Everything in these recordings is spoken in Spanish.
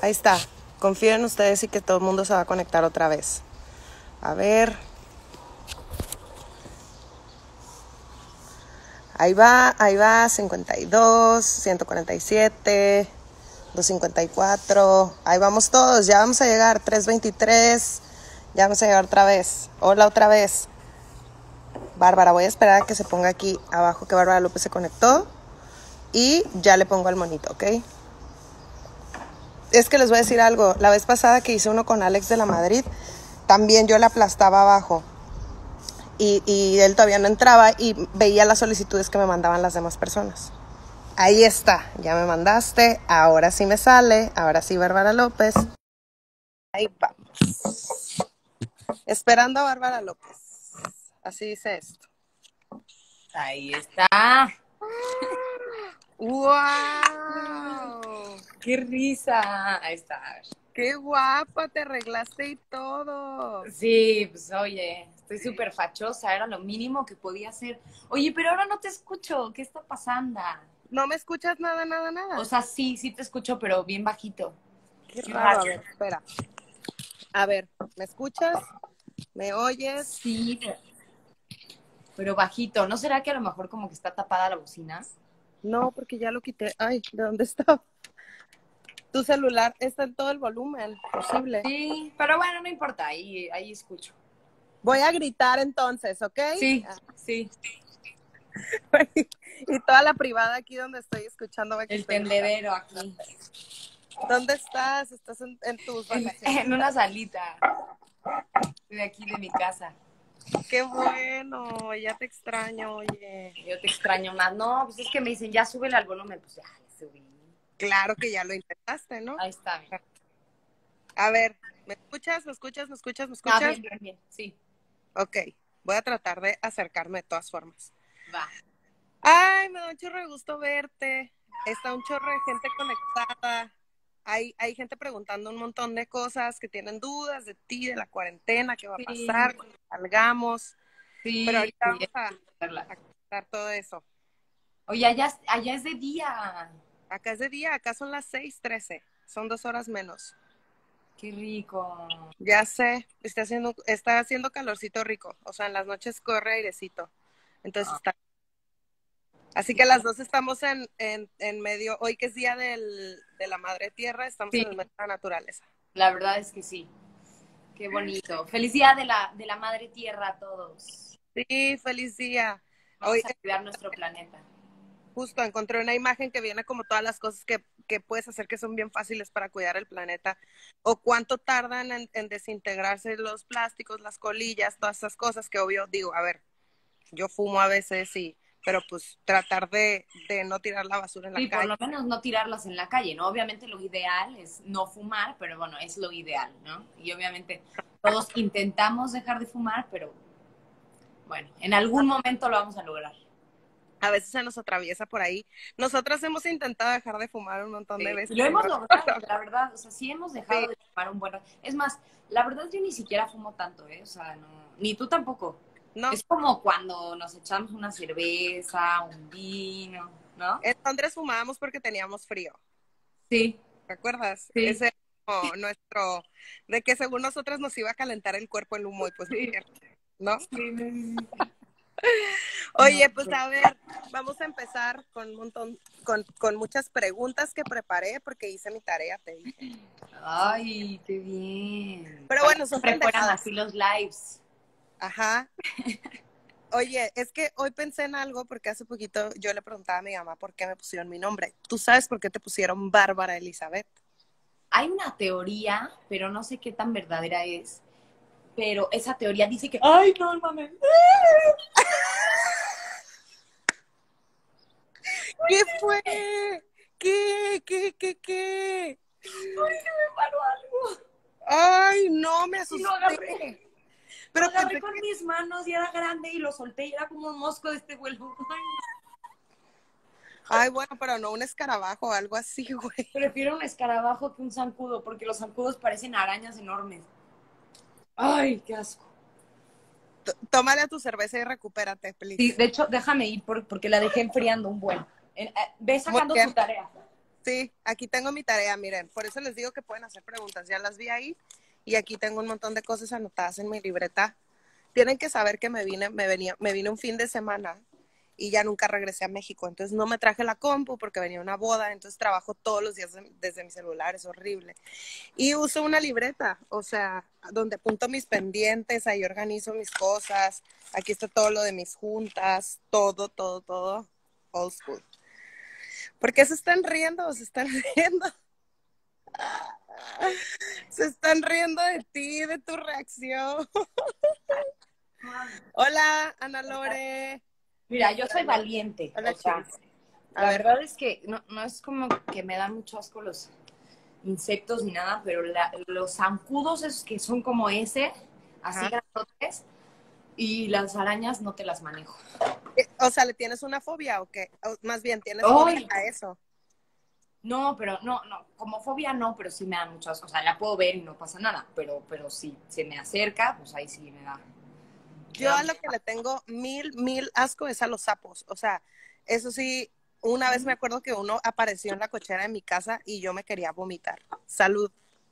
Ahí está. Confío en ustedes y que todo el mundo se va a conectar otra vez. A ver. Ahí va, 52, 147, 254. Ahí vamos todos, ya vamos a llegar, 323. Ya vamos a llegar otra vez. Hola otra vez. Bárbara, voy a esperar a que se ponga aquí abajo que Bárbara López se conectó. Y ya le pongo al monito, ¿ok? Es que les voy a decir algo. La vez pasada que hice uno con Alex de la Madrid, también yo le aplastaba abajo. Y él todavía no entraba y veía las solicitudes que me mandaban las demás personas. Ahí está, ya me mandaste. Ahora sí me sale. Ahora sí, Bárbara López. Ahí vamos. Esperando a Bárbara López. Así dice esto. Ahí está. ¡Wow! ¡Qué risa! Ahí está. ¡Qué guapa! Te arreglaste y todo. Sí, pues oye, estoy súper fachosa, era lo mínimo que podía hacer. Oye, pero ahora no te escucho, ¿qué está pasando? ¿No me escuchas nada, nada, nada? O sea, sí te escucho, pero bien bajito. Qué raro. A ver, espera. A ver, ¿me escuchas? ¿Me oyes? Sí, pero bajito. ¿No será que a lo mejor como que está tapada la bocina? No, porque ya lo quité. Ay, ¿de dónde está? Tu celular está en todo el volumen posible. Sí, pero bueno, no importa, ahí escucho. Voy a gritar entonces, ¿ok? Sí, sí. Y toda la privada aquí donde estoy escuchando. El tendedero aquí. ¿Dónde estás? ¿Estás en tus vacaciones? En una salita de aquí de mi casa. Qué bueno, ya te extraño, oye. Yo te extraño más. No, pues es que me dicen, ya súbele al volumen. Pues ya subí. Claro que ya lo intentaste, ¿no? Ahí está. A ver, ¿me escuchas? ¿Me escuchas? ¿Me escuchas? ¿Me Ah, escuchas? bien, sí. Ok, voy a tratar de acercarme de todas formas. Va. Ay, me da un chorro de gusto verte. Está un chorro de gente conectada. Hay gente preguntando un montón de cosas, que tienen dudas de ti, de la cuarentena, qué va a Sí, pasar cuando salgamos. Pero sí. ahorita vamos a contar todo eso. Oye, allá es de día. Acá es de día, acá son las 6:13. Son 2 horas menos. Qué rico. Ya sé, está haciendo calorcito rico. O sea, en las noches corre airecito. Entonces está. Así que las dos estamos en medio, hoy que es día de la madre tierra, estamos Sí, en el medio de la naturaleza. la verdad es que sí. Qué bonito. Feliz día de la madre tierra a todos. Sí, feliz día. Hoy Vamos a cuidar nuestro planeta. justo encontré una imagen que viene como todas las cosas que puedes hacer que son bien fáciles para cuidar el planeta, o cuánto tardan en desintegrarse los plásticos, las colillas, todas esas cosas que obvio digo, a ver, yo fumo a veces, sí, pero pues tratar de no tirar la basura en la Sí, por calle. lo menos no tirarlas en la calle, ¿no? Obviamente lo ideal es no fumar, pero bueno, es lo ideal, ¿no? Y obviamente todos intentamos dejar de fumar, pero bueno, en algún momento lo vamos a lograr. A veces se nos atraviesa por ahí. Nosotras hemos intentado dejar de fumar un montón de Sí. veces. Y lo Y no, hemos logrado, la verdad. O sea, sí hemos dejado sí, de fumar un buen rato. Es más, la verdad yo ni siquiera fumo tanto, ¿eh? O sea, no, ni tú tampoco. no. Es como cuando nos echamos una cerveza, un vino, ¿no? En Londres fumábamos porque teníamos frío. Sí, ¿Te acuerdas? sí, Ese era como nuestro, de que según nosotras nos iba a calentar el cuerpo el humo y pues, sí, ¿no? sí. No, Oye, pues a ver, vamos a empezar con un montón, con muchas preguntas que preparé porque hice mi tarea, te dije. ay, qué bien. Pero Ojalá bueno, son siempre fueran pendejadas. así los lives. Ajá. Oye, es que hoy pensé en algo porque hace poquito yo le preguntaba a mi mamá por qué me pusieron mi nombre. ¿Tú sabes por qué te pusieron Bárbara Elizabeth? Hay una teoría, pero no sé qué tan verdadera es. Pero esa teoría dice que, ay, no, mames. ¿Qué fue? ¿Qué? Ay, se me paró algo. Ay, no, me Y lo asusté. agarré. Lo Pero agarré pensé con que... mis manos y era grande y lo solté y era como un mosco de este vuelo. Ay, Ay, bueno, pero no un escarabajo o algo así, güey. prefiero un escarabajo que un zancudo porque los zancudos parecen arañas enormes. Ay, qué asco. Tómale a tu cerveza y recupérate, Sí, please. de hecho, déjame ir porque la dejé enfriando un buen. Ve Muy sacando tu bien. tarea. Sí, aquí tengo mi tarea, miren. Por eso les digo que pueden hacer preguntas. Ya las vi ahí y aquí tengo un montón de cosas anotadas en mi libreta. Tienen que saber que me vine un fin de semana y ya nunca regresé a México. Entonces no me traje la compu porque venía una boda, entonces trabajo todos los días desde mi celular, es horrible. Y uso una libreta, o sea, donde apunto mis pendientes, ahí organizo mis cosas, aquí está todo lo de mis juntas, todo, todo, todo, old school. ¿Por qué se están riendo? Se están riendo. Se están riendo de ti, de tu reacción. Hola, Ana Lore. Mira, yo soy valiente, Hola, o sea, Chivis. A la ver, verdad es que no es como que me dan mucho asco los insectos ni nada, pero los zancudos esos que son como ese, así ajá. grandotes, y las arañas no te las manejo. O sea, ¿le tienes una fobia o qué? O más bien, ¿tienes fobia ¡Ay! a eso? No, pero no, como fobia no, pero sí me dan mucho asco. O sea, la puedo ver y no pasa nada, pero si se me acerca, pues ahí sí me Yo da a mucho lo que le tengo mil asco es a los sapos. O sea, eso sí, una vez me acuerdo que uno apareció en la cochera de mi casa y yo me quería vomitar. Salud.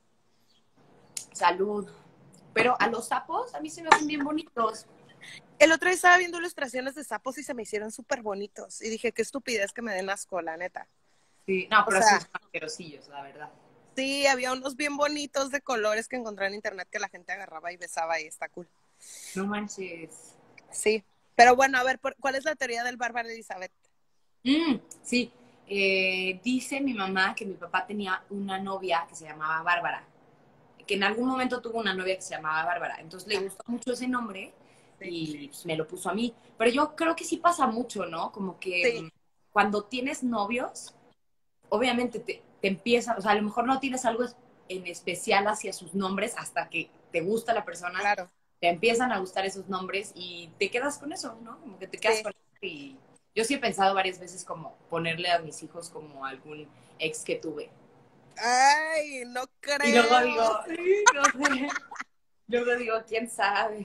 salud. Pero a los sapos a mí se me hacen bien bonitos. El otro día estaba viendo ilustraciones de sapos y se me hicieron súper bonitos. Y dije, qué estupidez que me den asco, la neta. Sí, no, O pero sí sea, son asquerosillos, la verdad. sí, había unos bien bonitos de colores que encontré en internet que la gente agarraba y besaba y está cool. No manches. Sí. Pero bueno, a ver, ¿cuál es la teoría del Bárbara Elizabeth? Sí, dice mi mamá que mi papá tenía una novia que se llamaba Bárbara, que en algún momento tuvo una novia que se llamaba Bárbara, entonces le Ah, gustó mucho ese nombre sí. y pues, me lo puso a mí. Pero yo creo que sí pasa mucho, ¿no? Como que Sí, cuando tienes novios, obviamente te empieza, o sea, a lo mejor no tienes algo en especial hacia sus nombres hasta que te gusta la persona, claro. te empiezan a gustar esos nombres y te quedas con eso, ¿no? Como que te quedas Sí. con eso y yo sí he pensado varias veces como ponerle a mis hijos como algún ex que tuve. Ay, no Y luego digo, creo. "Sí, no sé". Luego digo, quién sabe.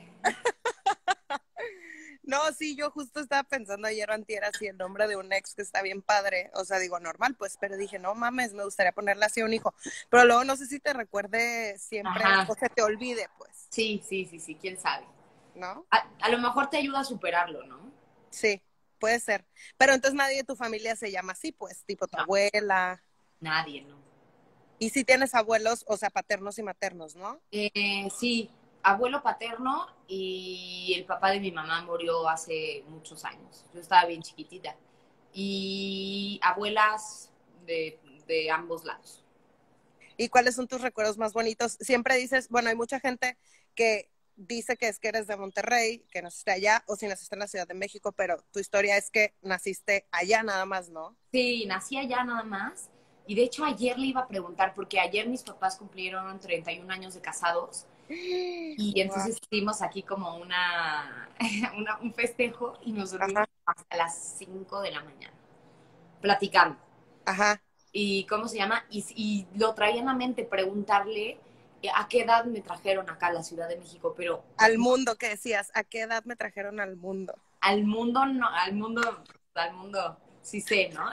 No, sí, yo justo estaba pensando ayer o antier así el nombre de un ex que está bien padre. O sea, digo, normal, pues, pero dije, no mames, me gustaría ponerle así a un hijo. Pero luego no sé si te recuerde siempre Ajá. o se te olvide, pues, Sí, quién sabe. ¿no? A lo mejor te ayuda a superarlo, ¿no? Sí, puede ser. Pero entonces nadie de tu familia se llama así, pues, tipo tu No, abuela. nadie, ¿no? Y si tienes abuelos, o sea, paternos y maternos, ¿no? Sí, abuelo paterno y el papá de mi mamá murió hace muchos años. Yo estaba bien chiquitita. Y abuelas de ambos lados. ¿Y cuáles son tus recuerdos más bonitos? Siempre dices, bueno, hay mucha gente que dice que es que eres de Monterrey, que naciste allá, o si naciste en la Ciudad de México, pero tu historia es que naciste allá nada más, ¿no? Sí, nací allá nada más. Y de hecho ayer le iba a preguntar, porque ayer mis papás cumplieron 31 años de casados. Y Wow. entonces hicimos aquí como un festejo y nos dormimos Ajá, hasta las 5 de la mañana, platicando. ajá. ¿Y cómo se llama? Y lo traía en la mente preguntarle a qué edad me trajeron acá a la Ciudad de México, pero Al mundo que decías, ¿a qué edad me trajeron al mundo? al mundo no, al mundo sí sé, ¿no?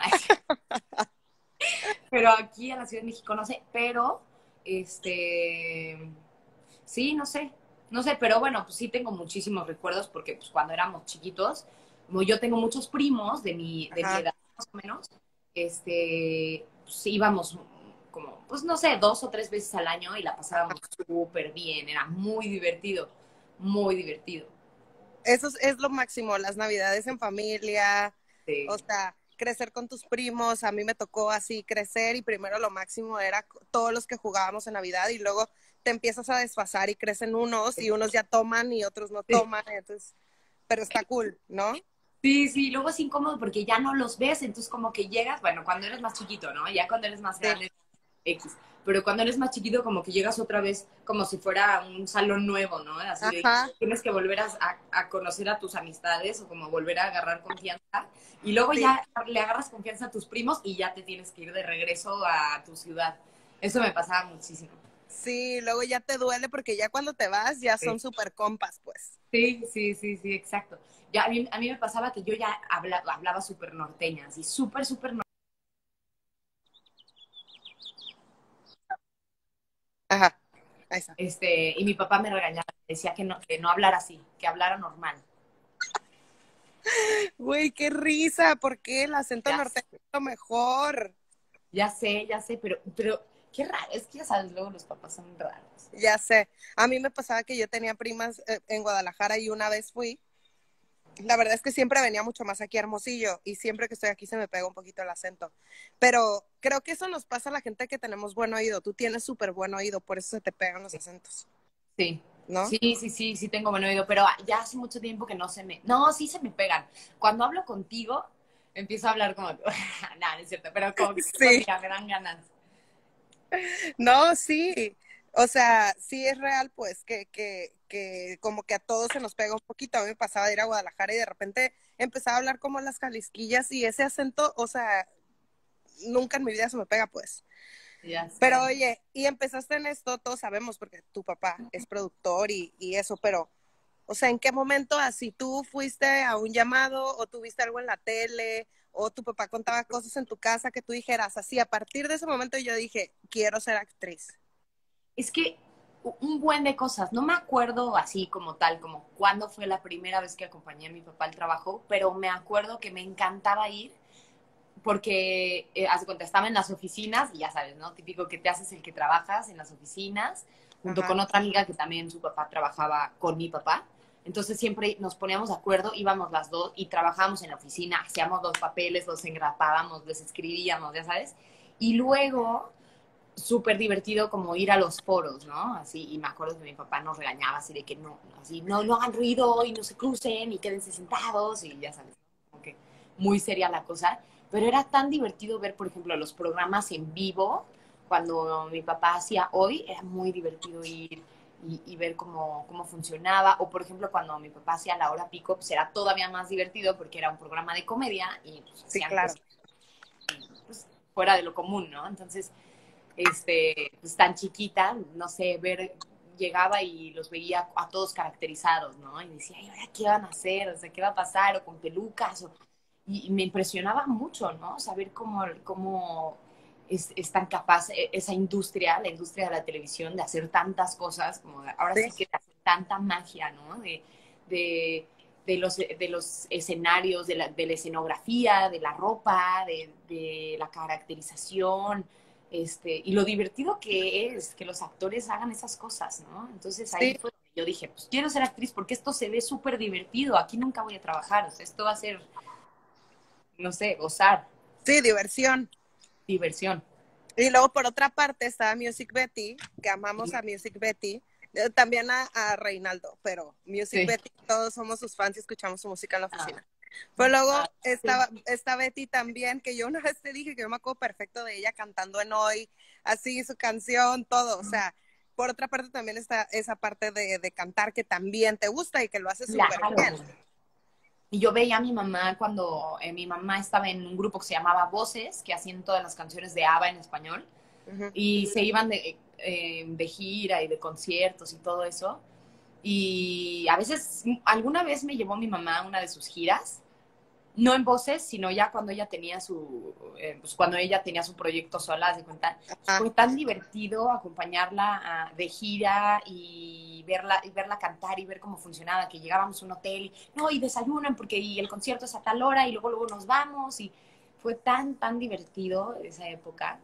Pero aquí a la Ciudad de México no sé, pero este sí, no sé, pero bueno, pues sí tengo muchísimos recuerdos porque pues cuando éramos chiquitos, como yo tengo muchos primos de mi Ajá. edad más o menos, pues íbamos como, pues no sé, 2 o 3 veces al año y la pasábamos súper bien, era muy divertido, muy divertido. Eso es lo máximo, las navidades en familia, o Sí, sea, crecer con tus primos, a mí me tocó así crecer y primero lo máximo era todos los que jugábamos en Navidad y luego te empiezas a desfasar y crecen unos y unos ya toman y otros no sí, toman, entonces, pero está cool, ¿no? sí, luego es incómodo porque ya no los ves, entonces como que llegas, bueno, cuando eres más chiquito, ¿no? Ya cuando eres más Sí, grande X. Pero cuando eres más chiquito, como que llegas otra vez como si fuera un salón nuevo, ¿no? Así de ajá, tienes que volver a conocer a tus amistades o como volver a agarrar confianza. Y luego sí, ya le agarras confianza a tus primos y ya te tienes que ir de regreso a tu ciudad. Eso me pasaba muchísimo. sí, luego ya te duele porque ya cuando te vas ya Sí, son súper compas, pues. sí, exacto. Ya, a mí me pasaba que yo ya hablaba súper norteña, así súper norteña. Ajá, ahí está. Y mi papá me regañaba, decía que no hablara así, que hablara normal. Güey, qué risa, ¿por qué el acento Ya norteño es lo mejor? ya sé, pero qué raro, es que ya sabes, luego los papás son raros. Ya sé. A mí me pasaba que yo tenía primas en Guadalajara y una vez fui. La verdad es que siempre venía mucho más aquí a Hermosillo y siempre que estoy aquí se me pega un poquito el acento. Pero creo que eso nos pasa a la gente que tenemos buen oído. Tú tienes súper buen oído, por eso se te pegan los acentos, Sí, ¿no? sí tengo buen oído, pero ya hace mucho tiempo que no se me... No, sí se me pegan. Cuando hablo contigo, empiezo a hablar como... no, no es cierto, pero como que Sí, me dan ganas. no, sí. O sea, sí es real, pues, que como que a todos se nos pega un poquito. A mí me pasaba de ir a Guadalajara y de repente empezaba a hablar como las jalisquillas y ese acento, o sea, nunca en mi vida se me pega, pues. Ya Pero sé. oye, y empezaste en esto, todos sabemos, porque tu papá es productor y eso, pero, o sea, ¿en qué momento así tú fuiste a un llamado o tuviste algo en la tele o tu papá contaba cosas en tu casa que tú dijeras así? A partir de ese momento yo dije, quiero ser actriz. Es que un buen de cosas, no me acuerdo así como tal, como cuándo fue la primera vez que acompañé a mi papá al trabajo, pero me acuerdo que me encantaba ir porque, hace cuenta, estaba en las oficinas, y ya sabes, ¿no? Típico que te haces el que trabajas en las oficinas, junto Ajá, con otra amiga que también su papá trabajaba con mi papá. Entonces siempre nos poníamos de acuerdo, íbamos las dos y trabajábamos en la oficina, hacíamos los papeles, los engrapábamos, les escribíamos, ya sabes. Y luego, súper divertido como ir a los foros, ¿no? Así, y me acuerdo que mi papá nos regañaba así de que no, así, no hagan ruido y no se crucen y quédense sentados y ya sabes, como que muy seria la cosa. Pero era tan divertido ver, por ejemplo, los programas en vivo, cuando mi papá hacía hoy, era muy divertido ir y ver cómo funcionaba. O, por ejemplo, cuando mi papá hacía La Hora Pico, pues era todavía más divertido porque era un programa de comedia y pues, sí, hacían claro. cosas pues, fuera de lo común, ¿no? Entonces, pues tan chiquita, no sé, llegaba y los veía a todos caracterizados, ¿no? Y decía, ¿y ahora qué van a hacer? O sea, ¿qué va a pasar? O con pelucas, y me impresionaba mucho, ¿no? Saber cómo es tan capaz esa industria, la industria de la televisión, de hacer tantas cosas, como ahora Sí, sí que de hacer tanta magia, ¿no? De, de los escenarios, de la escenografía, de la ropa, de la caracterización, y lo divertido que es que los actores hagan esas cosas, ¿no? Entonces ahí sí, fue donde yo dije, pues quiero ser actriz porque esto se ve súper divertido, aquí nunca voy a trabajar, o sea, esto va a ser, no sé, gozar, sí, diversión. diversión. Y luego por otra parte estaba Music Betty, que amamos a Music Betty, también a Reinaldo, pero Music Sí. Betty, todos somos sus fans y escuchamos su música en la Ah, oficina. Pero luego ah, sí. está Betty también, que yo una vez te dije que yo me acuerdo perfecto de ella cantando en Hoy, así su canción, todo. O sea, por otra parte también está esa parte de cantar que también te gusta y que lo hace súper bien. Claro. Y yo veía a mi mamá cuando mi mamá estaba en un grupo que se llamaba Voces, que hacían todas las canciones de ABBA en español, Ujú. y se iban de gira y de conciertos y todo eso. Y a veces, alguna vez me llevó mi mamá a una de sus giras, no en Voces, sino ya cuando ella tenía pues cuando ella tenía su proyecto sola, de cuenta, Ah, fue tan divertido acompañarla de gira y verla cantar y ver cómo funcionaba, que llegábamos a un hotel y, no, y desayunan porque y el concierto es a tal hora y luego nos vamos y fue tan divertido esa época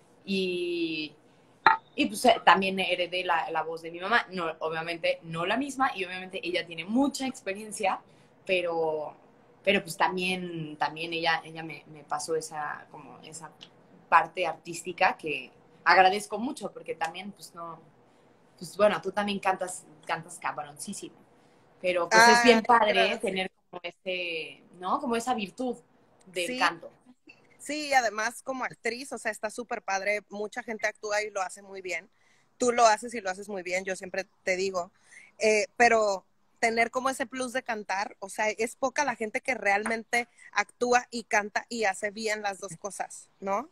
y, y pues también heredé la voz de mi mamá, no, obviamente no la misma y obviamente ella tiene mucha experiencia, pero pues también ella me pasó como esa parte artística que agradezco mucho porque también pues no, pues bueno, tú también cantas cabroncísimo, pero pues es bien padre gracias. tener como ¿no? Como esa virtud del Sí, canto. sí, y además como actriz, o sea, está súper padre, mucha gente actúa y lo hace muy bien. Tú lo haces y lo haces muy bien, yo siempre te digo. Pero tener como ese plus de cantar, o sea, es poca la gente que realmente actúa y canta y hace bien las dos cosas, ¿no?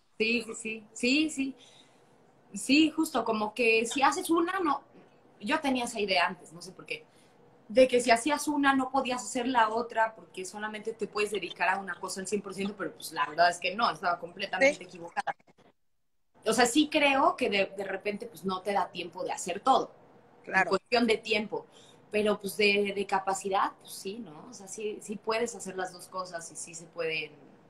Sí, sí, justo, como que si haces una, no, yo tenía esa idea antes, no sé por qué, de que si hacías una no podías hacer la otra porque solamente te puedes dedicar a una cosa al 100%, pero pues la verdad es que no, estaba Sí, completamente equivocada. o sea, sí creo que de repente pues no te da tiempo de hacer todo, en Claro. cuestión de tiempo, pero pues de capacidad, pues sí, ¿no? O sea, sí, sí puedes hacer las dos cosas y sí se pueden,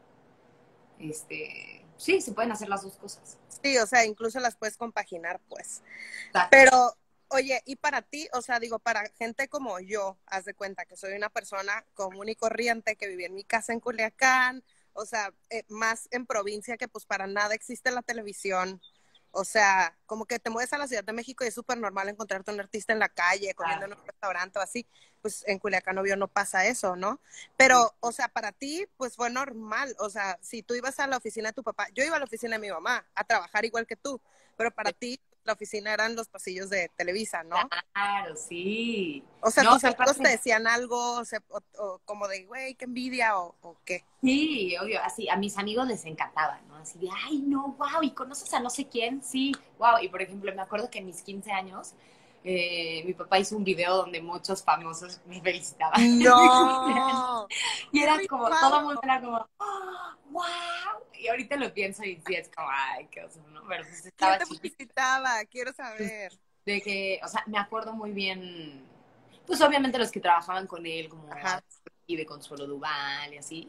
sí, se pueden hacer las dos cosas. Sí, o sea, incluso las puedes compaginar, pues. Exacto. Pero, oye, y para ti, o sea, digo, para gente como yo, haz de cuenta que soy una persona común y corriente que vivía en mi casa en Culiacán, o sea, más en provincia que pues para nada existe la televisión. O sea, como que te mueves a la Ciudad de México y es súper normal encontrarte a un artista en la calle, comiendo Claro. en un restaurante o así. Pues en Culiacán, obvio, no pasa eso, ¿no? Pero, o sea, para ti, pues fue normal. O sea, si tú ibas a la oficina de tu papá, yo iba a la oficina de mi mamá a trabajar igual que tú, pero para ti la oficina eran los pasillos de Televisa, ¿no? Claro, sí. O sea, No, tus y amigos te aparte, decían algo, o como de, güey, qué envidia, o qué. sí, obvio, así, a mis amigos les encantaba, ¿no? Así de, ay, no, wow, ¿y conoces a no sé quién? Sí, wow. Y por ejemplo, me acuerdo que en mis 15 años, mi papá hizo un video donde muchos famosos me felicitaban. No, Y qué era como, todo el mundo rifado. era como, oh, wow. Y ahorita lo pienso y sí, es como, ay, qué oso, ¿no? Pero pues ¿Quién estaba te chiquita. felicitaba? Quiero saber. De que, o sea, me acuerdo muy bien, pues obviamente los que trabajaban con él, como Ajá. y de Consuelo Duval y así.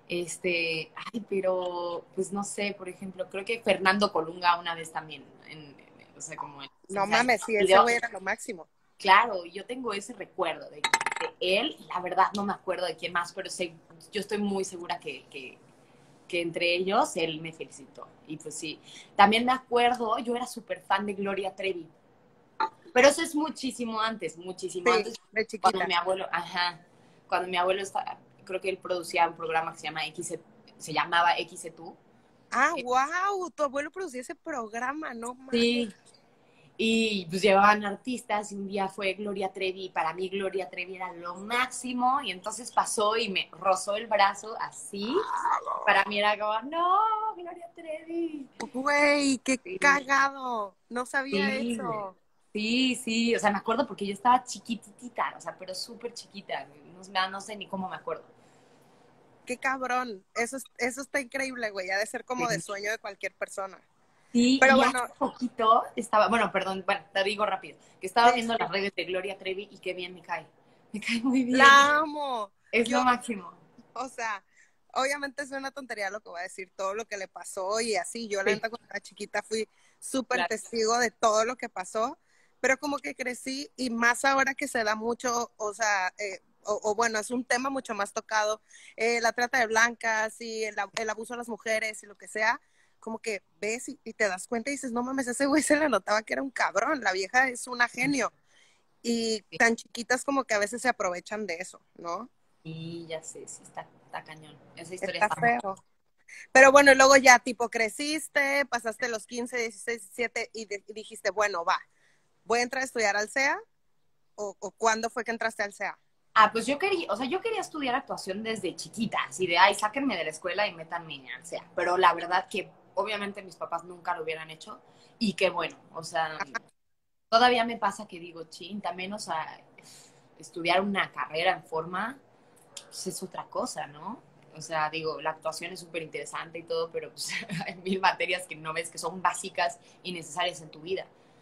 Ay, pero, pues no sé, por ejemplo, creo que Fernando Colunga una vez también, o sea, como en No 15 años, mames, sí, ese video, güey era lo máximo. claro, yo tengo ese recuerdo de él, y la verdad no me acuerdo de quién más, pero sé, yo estoy muy segura que entre ellos él me felicitó. Y pues sí, también me acuerdo, yo era súper fan de Gloria Trevi. Pero eso es muchísimo Sí, antes, de cuando chiquita. mi abuelo, cuando mi abuelo estaba, creo que él producía un programa que se llamaba XETU. Ah, wow, tu abuelo producía ese programa, no mames. Sí, y pues llevaban artistas y un día fue Gloria Trevi y para mí Gloria Trevi era lo máximo y entonces pasó y me rozó el brazo así. Para mí era como, no, Gloria Trevi. Güey, qué Sí, cagado. No sabía sí, güey. eso. Sí, sí, o sea, me acuerdo porque yo estaba chiquititita, o sea, pero súper chiquita, no sé ni cómo me acuerdo. Qué cabrón. Eso está increíble, güey. Ha de ser como de Sí, sueño de cualquier persona. sí, Pero y bueno, hace poquito estaba, bueno, perdón, bueno, te digo rápido, que estaba sí, viendo sí, las redes de Gloria Trevi y qué bien me cae. Me cae muy bien, la amo. es Yo, lo máximo. o sea, obviamente es una tontería lo que voy a decir, todo lo que le pasó y así. Yo, la Sí, neta, cuando era chiquita fui súper claro. testigo de todo lo que pasó, pero como que crecí y más ahora que se da mucho, o sea, o bueno, es un tema mucho más tocado, la trata de blancas y el abuso a las mujeres y lo que sea, como que ves y te das cuenta y dices, no mames, ese güey se le notaba que era un cabrón, la vieja es una genio. Y Sí, tan chiquitas como que a veces se aprovechan de eso, ¿no? y ya sé, sí, está cañón. Esa historia Está está muy... feo. Pero bueno, y luego ya tipo creciste, pasaste los 15, 16, 17 y dijiste, bueno, va, voy a entrar a estudiar al CEA o ¿cuándo fue que entraste al CEA? Pues yo quería, o sea, yo quería estudiar actuación desde chiquita, así de, ay, sáquenme de la escuela y métanme al SEA. Pero la verdad que obviamente mis papás nunca lo hubieran hecho y qué bueno, o sea, todavía me pasa que digo, chin, también, o sea, estudiar una carrera en forma, pues es otra cosa, ¿no? O sea, digo, la actuación es súper interesante y todo, pero pues, hay mil materias que no ves que son básicas y necesarias en tu vida.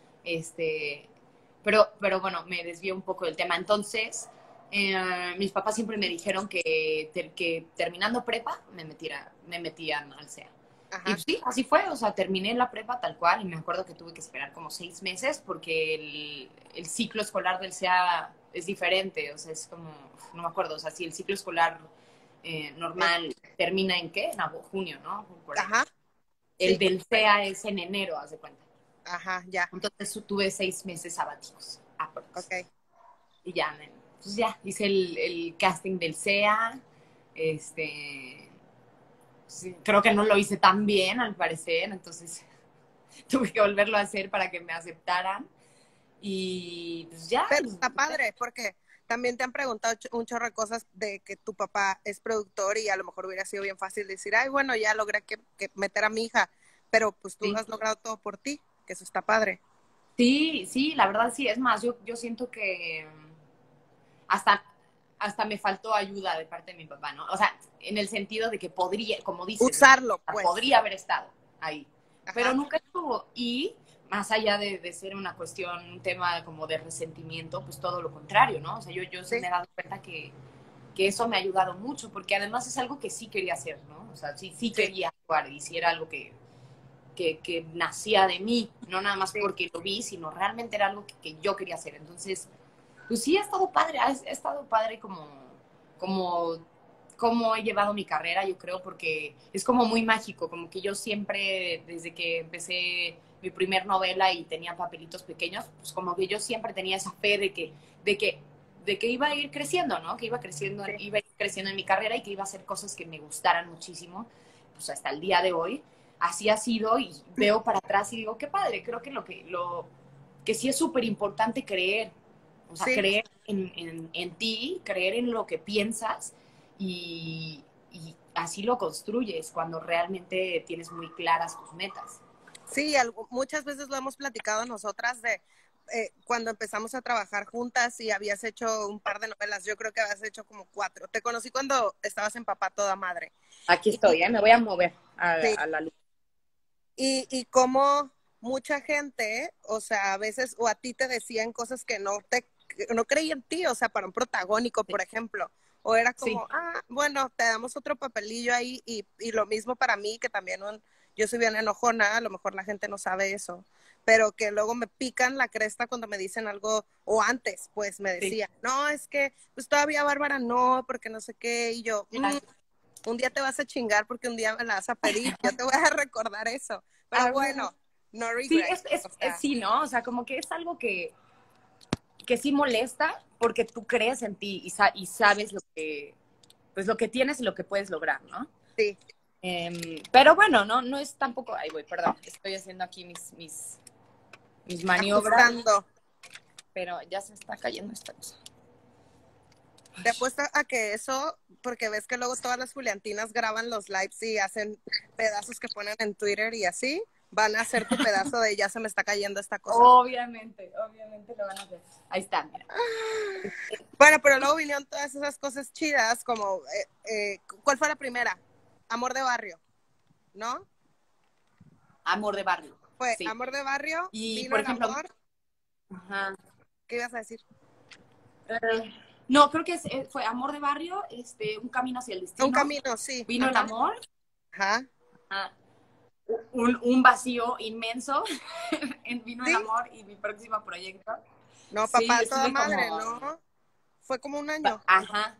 Este, pero bueno, me desvío un poco del tema. Entonces, mis papás siempre me dijeron que terminando prepa me metían al SEA. Y Ajá, sí, así fue, o sea, terminé la prepa tal cual y me acuerdo que tuve que esperar como 6 meses porque el ciclo escolar del SEA es diferente, o sea, es como, no me acuerdo, o sea, si el ciclo escolar es, normal termina en qué, en junio, ¿no? Por ahí. ajá, El sí, del SEA es en enero, haz de cuenta. ajá, ya, Entonces tuve 6 meses sabáticos, aprox. ok. Y ya, pues ya, hice el casting del SEA, sí, creo que no lo hice tan bien al parecer, entonces tuve que volverlo a hacer para que me aceptaran. Y pues ya, Pero está padre, porque también te han preguntado un chorro de cosas de que tu papá es productor y a lo mejor hubiera sido bien fácil decir, ay, bueno, ya logré que meter a mi hija, pero pues tú sí, has logrado todo por ti, que eso está padre. sí, sí, la verdad sí, es más, yo siento que hasta, hasta me faltó ayuda de parte de mi papá, ¿no? O sea, en el sentido de que podría, como dices, ¿no? Usarlo, O sea, pues. podría haber estado ahí. pero Ajá. nunca estuvo. Y más allá de ser una cuestión, un tema como de resentimiento, pues todo lo contrario, ¿no? O sea, yo sí Sí, me he dado cuenta que eso me ha ayudado mucho, porque además es algo que sí quería hacer, ¿no? O sea, sí sí, quería actuar y sí era algo que nacía de mí, no nada más sí. porque lo vi, sino realmente era algo que yo quería hacer. Entonces, pues sí, ha estado padre como, como he llevado mi carrera, yo creo, porque es como muy mágico, como que yo siempre, desde que empecé mi primer novela y tenía papelitos pequeños, pues como que yo siempre tenía esa fe de que, de que iba a ir creciendo, ¿no? Que Sí. iba a ir creciendo en mi carrera y que iba a hacer cosas que me gustaran muchísimo, pues hasta el día de hoy. Así ha sido y veo para atrás y digo, qué padre, creo que que sí es súper importante creer, o sea, Sí, creer en ti, creer en lo que piensas y así lo construyes cuando realmente tienes muy claras tus metas. sí, muchas veces lo hemos platicado nosotras de cuando empezamos a trabajar juntas y habías hecho un par de novelas, yo creo que habías hecho como 4. Te conocí cuando estabas en Papá Toda Madre. Aquí Y, estoy, ¿eh? Me voy a mover sí, a la luz. y como mucha gente, o sea, a veces, o a ti te decían cosas que no creían en ti, o sea, para un protagónico, Sí, por ejemplo. O era sí, como, bueno, te damos otro papelillo ahí, y lo mismo para mí, que también yo soy bien enojona, a lo mejor la gente no sabe eso, pero que luego me pican la cresta cuando me dicen algo, o antes, pues me sí. decía, no, es que, pues todavía Bárbara no, porque no sé qué, y yo, Mira, un día te vas a chingar porque un día me la vas a pedir, yo te voy a recordar eso, pero a ver, bueno, no sí, regret, o sea, sí, ¿no? O sea, como que es algo que sí molesta porque tú crees en ti y sabes pues lo que tienes y lo que puedes lograr, ¿no? sí, Pero bueno, no es tampoco, ahí voy, perdón, estoy haciendo aquí mis maniobras, ajustando. pero ya se está cayendo esta cosa. Te apuesto a que eso, porque ves que luego todas las Juliantinas graban los lives y hacen pedazos que ponen en Twitter y así, van a hacer tu pedazo de ya se me está cayendo esta cosa. Obviamente lo van a hacer. Ahí está, mira. Bueno, pero luego vinieron todas esas cosas chidas, como, ¿cuál fue la primera? Amor de Barrio, ¿no? Amor de barrio, Fue sí. Amor de Barrio, Y vino por el ejemplo, amor, ajá, ¿qué ibas a decir? no, creo que fue Amor de barrio, un camino hacia el Un destino. camino, sí, Vino el ajá, amor, ajá, ajá, un vacío inmenso. Vino el sí, amor y mi próximo proyecto. no, Sí, papá, toda estuve madre, como, ¿no? Fue como un año, ajá.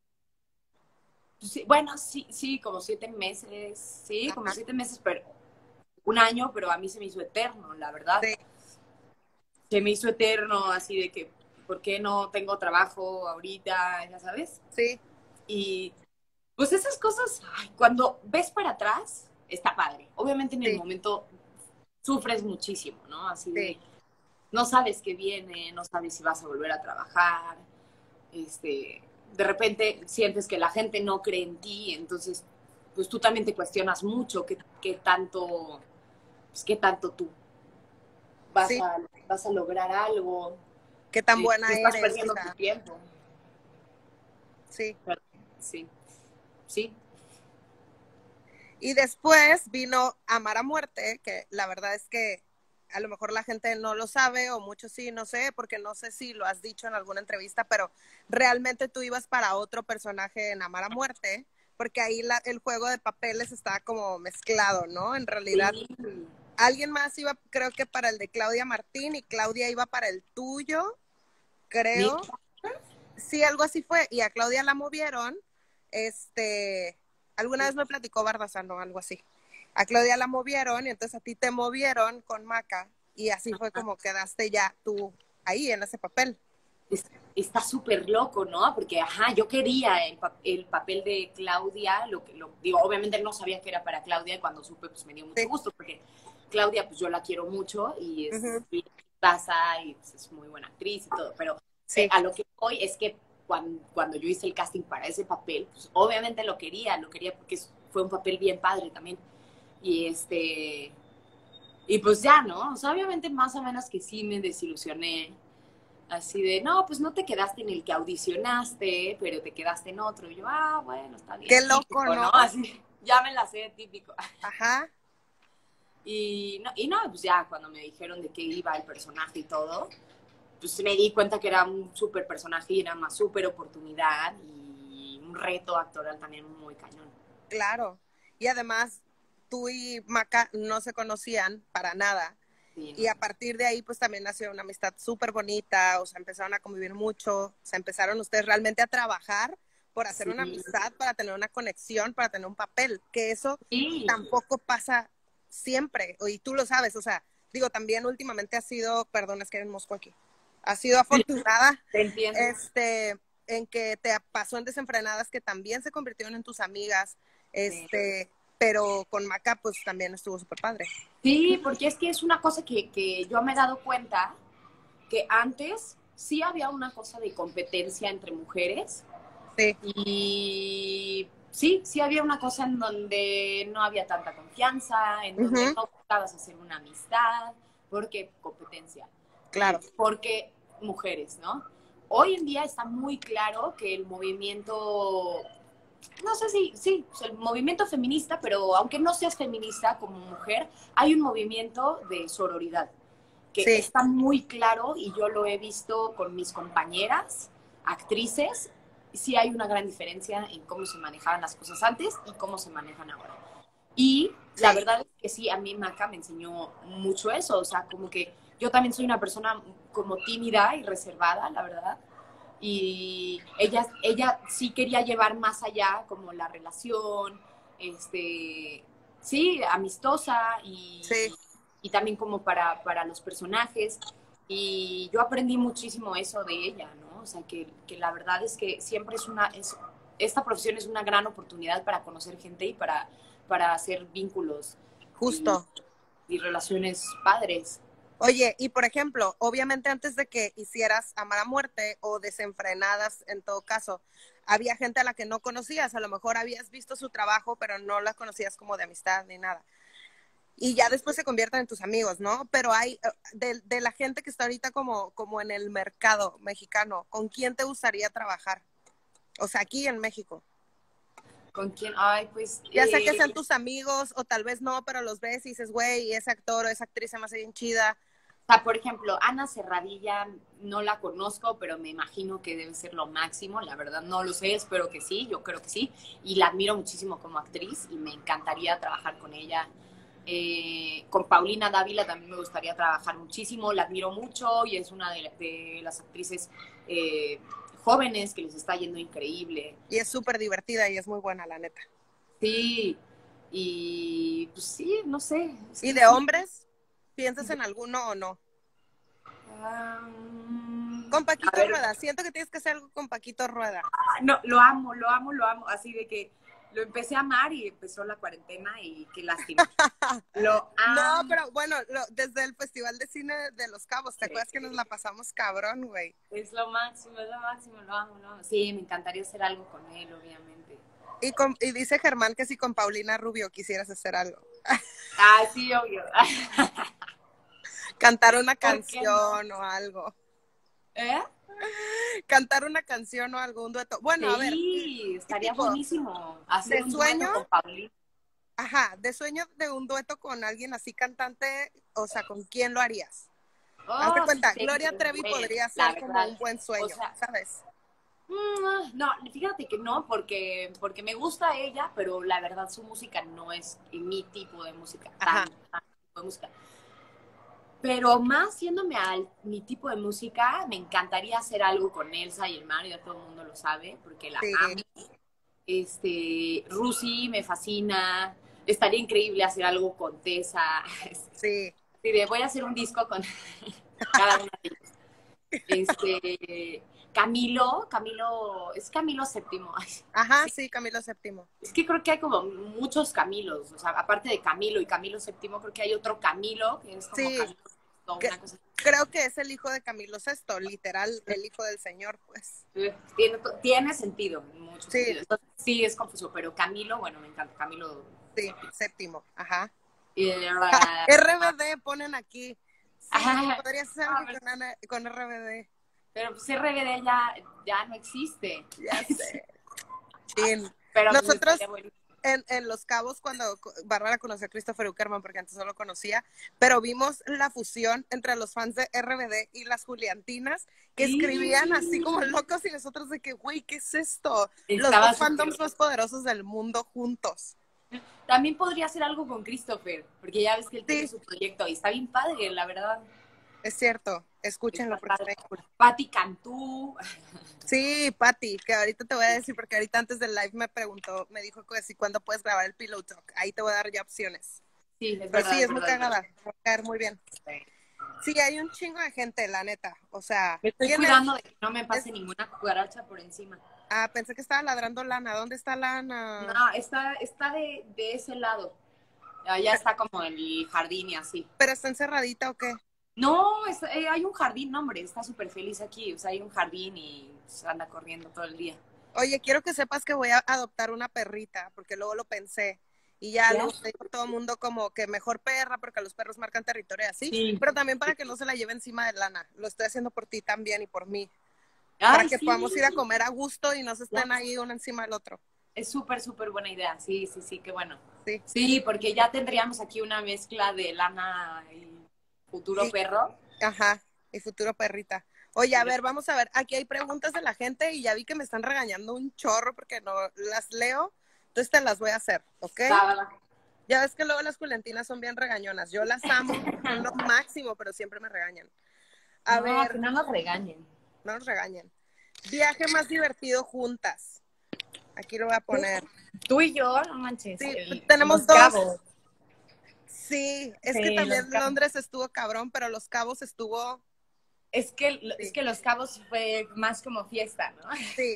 Sí, bueno, sí, como 7 meses, sí, como ajá, 7 meses, pero un año, pero a mí se me hizo eterno, la verdad. sí, Se me hizo eterno, así de que, ¿por qué no tengo trabajo ahorita? Ya sabes. sí, Y pues esas cosas, ay, cuando ves para atrás, está padre. Obviamente en el sí, momento sufres muchísimo, ¿no? Así sí, de, no sabes qué viene, no sabes si vas a volver a trabajar, de repente sientes que la gente no cree en ti, entonces, pues tú también te cuestionas mucho qué tanto, pues, qué tanto tú sí, vas a lograr algo, qué tan que buena estás eres, o perdiendo tu sea, tiempo. sí. Pero, sí, sí, Y después vino Amar a Muerte, que la verdad es que a lo mejor la gente no lo sabe, o muchos sí, no sé, porque no sé si lo has dicho en alguna entrevista, pero realmente tú ibas para otro personaje en Amar a Muerte, porque ahí el juego de papeles estaba como mezclado, ¿no? En realidad, sí, alguien más iba, creo que para el de Claudia Martín, y Claudia iba para el tuyo, creo. neta, Sí, algo así fue, y a Claudia la movieron, alguna vez me platicó Barbazano, algo así. A Claudia la movieron y entonces a ti te movieron con Maca y así fue como quedaste ya tú ahí en ese papel. es- está súper loco, ¿no? Porque, ajá, yo quería el papel de Claudia, digo, obviamente no sabía que era para Claudia y cuando supe, pues me dio mucho Sí, gusto, porque Claudia, pues yo la quiero mucho y ujú, pasa y pues, es muy buena actriz y todo, pero sí, a lo que voy es que cuando yo hice el casting para ese papel, pues obviamente lo quería porque fue un papel bien padre también. Y y pues ya, ¿no? O sea, obviamente más o menos que sí me desilusioné. Así de, no, pues no te quedaste en el que audicionaste, pero te quedaste en otro. Y yo, bueno, está qué bien, loco, típico, ¿no? ¿no? Así, ya me la sé, típico. Ajá, Y no, pues ya cuando me dijeron de qué iba el personaje y todo, pues me di cuenta que era un súper personaje y era una súper oportunidad y un reto actoral también muy cañón. Claro. Y además, tú y Maca no se conocían para nada. Sí, Y no. a partir de ahí, pues también nació una amistad súper bonita, o sea, empezaron a convivir mucho, o sea, empezaron ustedes realmente a trabajar por hacer Sí, una amistad, para tener una conexión, para tener un papel, que eso sí, tampoco pasa siempre, y tú lo sabes, o sea, digo, también últimamente ha sido, perdón, es que hay un mosco aquí, ha sido afortunada, te entiendo. en que te pasó en Desenfrenadas, que también se convirtieron en tus amigas, Sí. pero con Maca, pues también estuvo súper padre. Sí, porque es que es una cosa que yo me he dado cuenta que antes sí había una cosa de competencia entre mujeres Sí. y sí, sí había una cosa en donde no había tanta confianza, en donde Uh-huh. no buscabas hacer una amistad, porque competencia, Claro. porque mujeres, ¿no? Hoy en día está muy claro que el movimiento, no sé si, sí, o sea, el movimiento feminista, pero aunque no seas feminista como mujer, hay un movimiento de sororidad que Sí, está muy claro y yo lo he visto con mis compañeras, actrices, sí hay una gran diferencia en cómo se manejaban las cosas antes y cómo se manejan ahora. Y la sí. verdad es que sí, a mí Maca me enseñó mucho eso, o sea, como que yo también soy una persona como tímida y reservada, la verdad, y ella sí quería llevar más allá como la relación, sí, amistosa Sí, y también como para los personajes. Y yo aprendí muchísimo eso de ella, ¿no? O sea, que la verdad es que siempre esta profesión es una gran oportunidad para conocer gente y para hacer vínculos y, justo. y relaciones padres. Oye, y por ejemplo, obviamente antes de que hicieras Amar a Muerte o Desenfrenadas, en todo caso, había gente a la que no conocías, a lo mejor habías visto su trabajo, pero no la conocías como de amistad ni nada. Y ya después se convierten en tus amigos, ¿no? Pero hay, de la gente que está ahorita como en el mercado mexicano, ¿con quién te gustaría trabajar? O sea, aquí en México. ¿Con quién? Ay, pues Ya sea que sean tus amigos o tal vez no, pero los ves y dices, güey, ese actor o esa actriz se me hace bien chida. o sea, por ejemplo, Ana Serradilla no la conozco, pero me imagino que debe ser lo máximo. La verdad no lo sé, espero que sí, yo creo que sí. Y la admiro muchísimo como actriz y me encantaría trabajar con ella. Con Paulina Dávila también me gustaría trabajar muchísimo, la admiro mucho y es una de las actrices jóvenes que les está yendo increíble. Y es súper divertida y es muy buena, la neta. Sí, y pues sí, no sé, es ¿Y que de sí. hombres? ¿Piensas en alguno o no? Con A Paquito ver, Rueda. Siento que tienes que hacer algo con Paquito Rueda. no, lo amo, lo amo, lo amo. Así de que lo empecé a amar y empezó la cuarentena y qué lástima. Lo No, amo. pero bueno, desde el Festival de Cine de Los Cabos, ¿te acuerdas que nos la pasamos cabrón, güey? Es lo máximo, lo amo, lo amo. Sí, me encantaría hacer algo con él, obviamente. Y dice Germán que si con Paulina Rubio quisieras hacer algo. Ah, sí, obvio. Cantar una ¿Por qué no? canción o algo. ¿Eh? Cantar una canción o algo, un dueto. Bueno, a ver, Sí, y estaría tipo, buenísimo hacer de un sueño, dueto con Paulina. ajá, de sueño de un dueto con alguien así cantante, o sea, ¿con quién lo harías? Haz de Oh, sí cuenta, Gloria tengo, Trevi güey, podría la ser como verdad. un buen O sueño, sea, ¿sabes? no, fíjate que no, porque me gusta ella, pero la verdad su música no es mi tipo de música, Ajá, tan tipo de música. Pero más yéndome a mi tipo de música, me encantaría hacer algo con Elsa y el Mar, ya todo el mundo lo sabe, porque la sí, amo. Rusi me fascina. Estaría increíble hacer algo con Tessa. sí. Sí, voy a hacer un disco con cada una de ellas. Es Camilo Séptimo. Ay, Ajá, sí, sí, Camilo Séptimo. es que creo que hay como muchos Camilos, o sea, aparte de Camilo y Camilo Séptimo, creo que hay otro Camilo, que es como Sí, Camilo Sexto, que, una cosa creo que es el hijo de Camilo Sexto, literal, el hijo del señor, pues. así. Tiene sentido, mucho Sí, sentido. Entonces, sí, es confuso, pero Camilo, bueno, me encanta, Camilo sí, Séptimo. Séptimo, ajá. Eh, RBD ponen aquí. Sí, ah, podrías hacer algo con RBD. pero pues RBD ya no existe. Ya sé. Chin. Pero pues Nosotros, estaría bueno. en Los Cabos cuando Bárbara conoció a Christopher Uckerman, porque antes no lo conocía, pero vimos la fusión entre los fans de RBD y las Juliantinas, que escribían así como locos y nosotros de que, güey, ¿qué es esto? Los dos fandoms más poderosos del mundo juntos. También podría hacer algo con Christopher, porque ya ves que él tiene su proyecto y está bien padre, la verdad. Es cierto, escúchenlo. Patti Cantú. Sí, Patti, que ahorita te voy a decir, porque ahorita antes del live me preguntó, me dijo que si cuándo puedes grabar el Pillow Talk. Ahí te voy a dar ya opciones. Sí, es pero verdad. Sí, es muy cagada, va a caer muy bien. Sí, hay un chingo de gente, la neta, o sea... Me estoy cuidando de que no me pase ninguna cucaracha por encima. Ah, pensé que estaba ladrando Lana. ¿Dónde está Lana? No, está de ese lado. Allá está como el jardín y así. ¿Pero está encerradita o qué? No, hay un jardín, no, hombre, está súper feliz aquí. O sea, hay un jardín y anda corriendo todo el día. Oye, quiero que sepas que voy a adoptar una perrita, porque luego lo pensé. Y ya lo dijo todo el mundo como que mejor perra, porque los perros marcan territorio así. Sí. Pero también para que no se la lleve encima de Lana. Lo estoy haciendo por ti también y por mí. Para que podamos ir a comer a gusto y no se estén ahí uno encima del otro. Es súper, súper buena idea. Sí, qué bueno. Sí, porque ya tendríamos aquí una mezcla de Lana y futuro perro. Ajá, y futuro perrita. Oye, a ver, vamos a ver. Aquí hay preguntas de la gente y ya vi que me están regañando un chorro porque no las leo. Entonces te las voy a hacer, ¿ok? Ya ves que luego las Juliantinas son bien regañonas. Yo las amo, son lo máximo, pero siempre me regañan. A ver. Que no nos regañen. No nos regañen. Viaje más divertido juntas. Aquí lo voy a poner. Tú y yo, no manches. Sí, tenemos dos. Cabos. Sí, es que también Londres estuvo cabrón, pero Los Cabos estuvo... Es que Los Cabos fue más como fiesta, ¿no?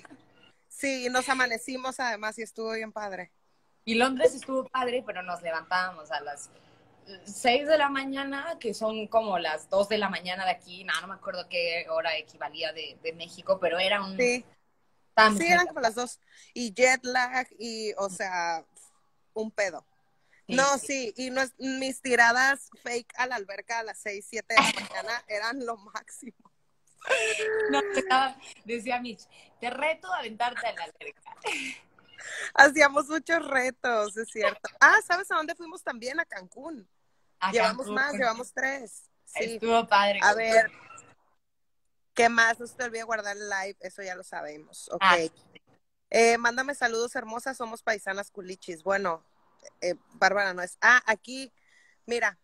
Sí, nos amanecimos además y estuvo bien padre. Y Londres estuvo padre, pero nos levantábamos a las 6 de la mañana, que son como las 2 de la mañana de aquí. No me acuerdo qué hora equivalía de México, pero era un... Sí, eran como las 2. Y jet lag y, o sea, un pedo. Sí. Y mis tiradas fake a la alberca a las 6, 7 de la mañana eran lo máximo. No, decía Mitch, te reto a aventarte a la alberca. Hacíamos muchos retos, es cierto. ¿Sabes a dónde fuimos también? A Cancún. Llevamos 3. Sí. Estuvo padre. A ver, ¿qué más? No se te olvide guardar el live, eso ya lo sabemos. Ok. Mándame saludos, hermosas, somos paisanas culichis. Bueno, Bárbara no es. Aquí, mira.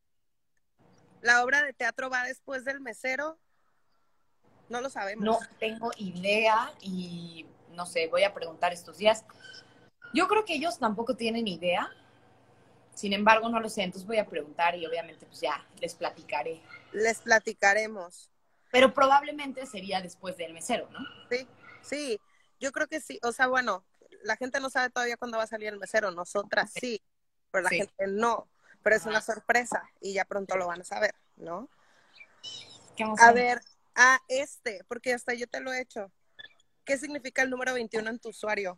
¿La obra de teatro va después del mesero? No lo sabemos. No tengo idea y no sé, voy a preguntar estos días. Yo creo que ellos tampoco tienen idea. Sin embargo, no lo sé, entonces voy a preguntar y obviamente pues ya les platicaré. Les platicaremos. Pero probablemente sería después del mesero, ¿no? Sí, yo creo que sí. O sea, bueno, la gente no sabe todavía cuándo va a salir el mesero. Nosotras sí, pero la gente no. Pero es una sorpresa y ya pronto lo van a saber, ¿no? A ver, porque hasta yo te lo he hecho. ¿Qué significa el número 21 en tu usuario?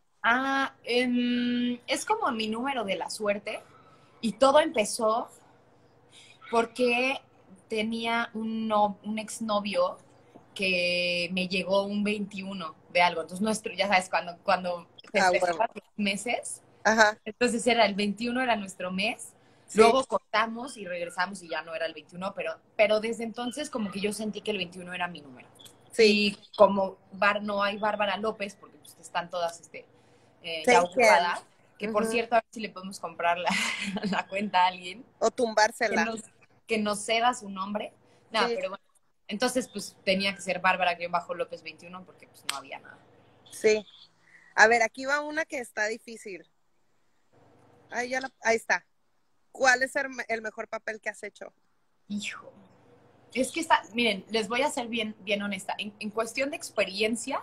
Es como mi número de la suerte. Y todo empezó porque tenía un exnovio que me llegó un 21 de algo. Entonces, ya sabes, cuando festejaban los meses, entonces el 21 era nuestro mes. Sí. Luego cortamos y regresamos y ya no era el 21, pero desde entonces como que yo sentí que el 21 era mi número. Sí. Y como no hay Bárbara López, porque pues, están todas ya ocupadas, que por cierto, a ver si le podemos comprar la cuenta a alguien. O tumbársela. Que nos ceda su nombre. No, pero bueno. Entonces, pues, tenía que ser Bárbara-López 21 porque pues no había nada. Sí. A ver, aquí va una que está difícil. Ahí está. ¿Cuál es el mejor papel que has hecho? Hijo. Es que miren, les voy a ser bien honesta. En cuestión de experiencia,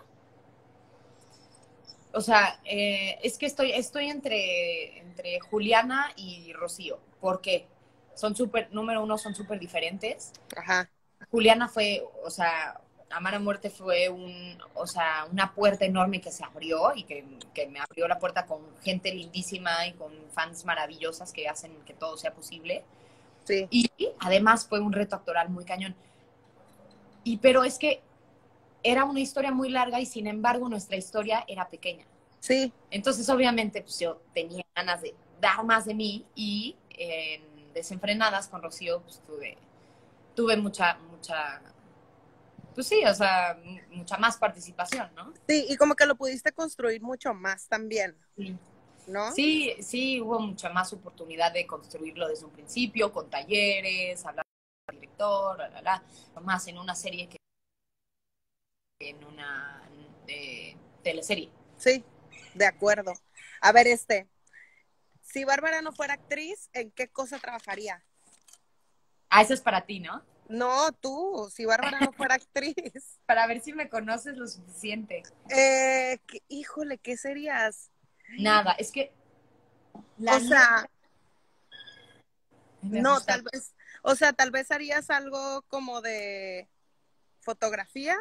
o sea, es que estoy entre Juliana y Rocío. ¿Por qué? Número uno, son súper diferentes. Ajá. Juliana fue, o sea, Amar a Muerte fue una puerta enorme que se abrió y que me abrió la puerta con gente lindísima y con fans maravillosas que hacen que todo sea posible. Sí. Y además fue un reto actoral muy cañón. Pero es que era una historia muy larga y sin embargo nuestra historia era pequeña. Sí. Entonces obviamente pues yo tenía ganas de dar más de mí y en Desenfrenadas con Rocío pues, tuve mucha, pues sí, o sea, mucha más participación, ¿no? Sí, y como que lo pudiste construir mucho más también, Sí. ¿no? Sí, sí, hubo mucha más oportunidad de construirlo desde un principio, con talleres, hablar con el director, más en una serie que en una teleserie. Sí, de acuerdo. A ver, si Bárbara no fuera actriz, ¿en qué cosa trabajaría? Ah, eso es para ti, ¿no? No, tú, si Bárbara no fuera actriz. Para ver si me conoces lo suficiente. Híjole, ¿qué serías? Nada, es que O la sea, neta me no, asusta. tal vez, o sea, tal vez harías algo como de fotografía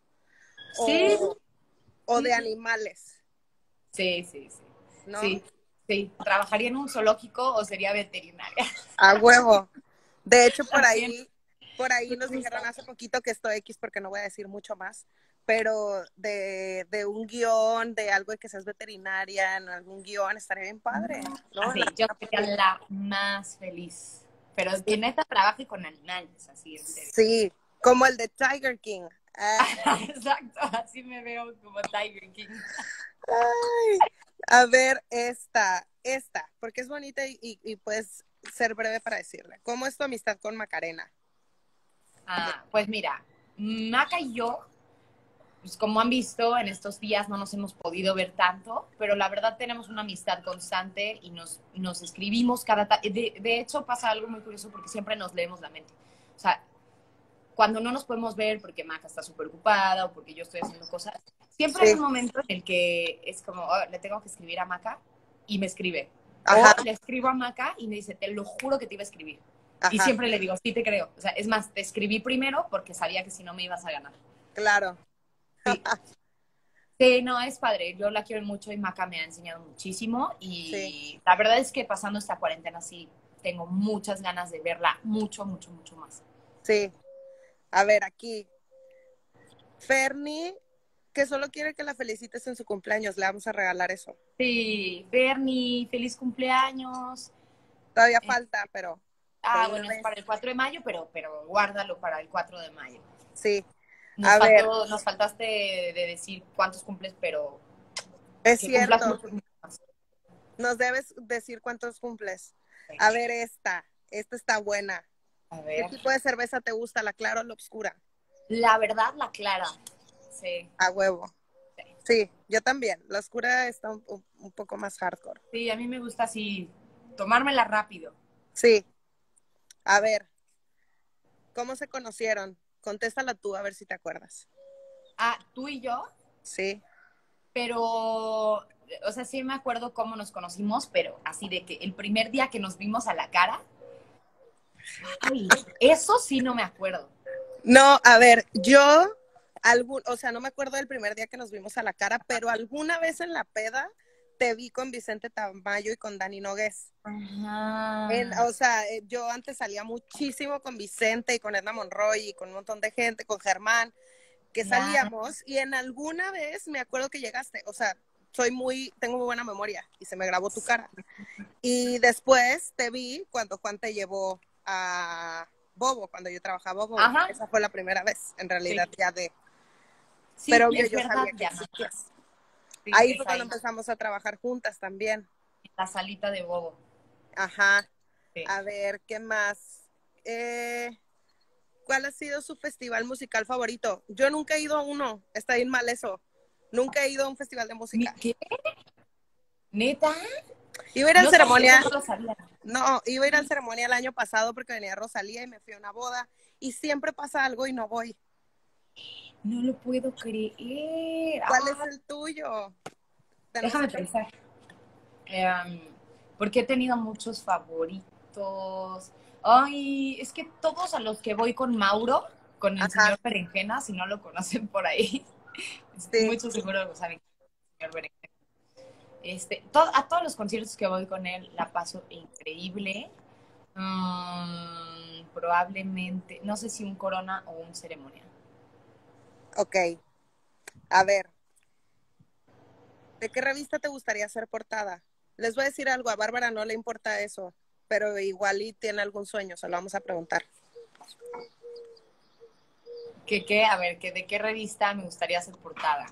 Sí, o, o de sí, animales, sí, sí, sí, ¿no? sí, sí. ¿Trabajaría en un zoológico o sería veterinaria? A huevo. De hecho, También por ahí me nos dijeron gusta. hace poquito que esto X, porque no voy a decir mucho más, pero de un guión, de algo de que seas veterinaria, en algún guión, estaría bien padre, ¿no? Así, yo sería la más feliz. Pero que neta trabaje con animales, así en serio. Sí, como el de Tiger King. Ah, Exacto, así me veo como Tiger King. ay, a ver, porque es bonita y puedes ser breve para decirle. ¿Cómo es tu amistad con Macarena? Pues mira, Maca y yo, pues como han visto, en estos días no nos hemos podido ver tanto, pero la verdad tenemos una amistad constante y nos escribimos de hecho pasa algo muy curioso porque siempre nos leemos la mente. O sea, cuando no nos podemos ver porque Maca está súper ocupada o porque yo estoy haciendo cosas, siempre hay Sí, un momento en el que es como, oh, le tengo que escribir a Maca y me escribe. ajá, O le escribo a Maca y me dice, te lo juro que te iba a escribir. Y ajá, siempre le digo, sí te creo. O sea, es más, te escribí primero porque sabía que si no me ibas a ganar. claro. Sí. Sí, no, es padre. Yo la quiero mucho y Maca me ha enseñado muchísimo. Sí, Y la verdad es que pasando esta cuarentena sí tengo muchas ganas de verla mucho, mucho, mucho más. sí. A ver, aquí, Fernie, que solo quiere que la felicites en su cumpleaños, le vamos a regalar eso. Sí, Bernie, feliz cumpleaños. Todavía Eh, falta, pero de una bueno, es vez. para el 4 de mayo, pero guárdalo para el 4 de mayo. Sí. A ver, Nos faltaste de decir cuántos cumples, pero es que cumplas cierto, muchos más. nos debes decir cuántos cumples. Sí. A ver, esta está buena. A ¿Qué ver. tipo de cerveza te gusta, la clara o la oscura? La verdad, la clara. Sí. A huevo. Sí, Sí, yo también. La oscura está un poco más hardcore. sí, a mí me gusta así, tomármela rápido. Sí, a ver, ¿cómo se conocieron? Contéstala tú a ver si te acuerdas. Tú y yo, Sí, pero, o sea, sí me acuerdo cómo nos conocimos, pero así de que el primer día que nos vimos a la cara, ay, eso sí no me acuerdo. no, a ver, o sea, no me acuerdo del primer día que nos vimos a la cara, pero alguna vez en la peda te vi con Vicente Tamayo y con Dani Nogués. Ajá. O sea, yo antes salía muchísimo con Vicente y con Edna Monroy y con un montón de gente, con Germán, que Ya, salíamos y en alguna vez me acuerdo que llegaste, o sea, tengo muy buena memoria y se me grabó tu cara. Y después te vi cuando Juan te llevó a Bobo, cuando yo trabajaba Bobo. ajá, Esa fue la primera vez, en sí. realidad, ya de. Sí, Pero obvio, es yo verdad, sabía que ya no. existías. Sí, Ahí fue es cuando ahí, empezamos a trabajar juntas también. en la salita de bobo. Ajá. Sí. A ver, ¿qué más? ¿Cuál ha sido su festival musical favorito? Yo nunca he ido a uno, está bien mal eso. Nunca he ido a un festival de música. ¿Qué? ¿Neta? Iba a ir al No sabía, eso ceremonia, no lo sabía. no, iba a ir al ceremonia el año pasado porque venía Rosalía y me fui a una boda y siempre pasa algo y no voy. No lo puedo creer. ¿Cuál es el tuyo? De no Déjame ser de... pensar. Em, Porque he tenido muchos favoritos. Ay, es que todos a los que voy con Mauro, con el Ajá, señor Berenjena, si no lo conocen por ahí, sí, muchos seguro lo saben, señor Berenjena. A todos los conciertos que voy con él la paso increíble. Probablemente, no sé si un Corona o un Ceremonia. ok. A ver, ¿de qué revista te gustaría ser portada? Les voy a decir algo, a Bárbara no le importa eso, pero igual y tiene algún sueño, se lo vamos a preguntar. ¿Qué? A ver, ¿de qué revista me gustaría ser portada?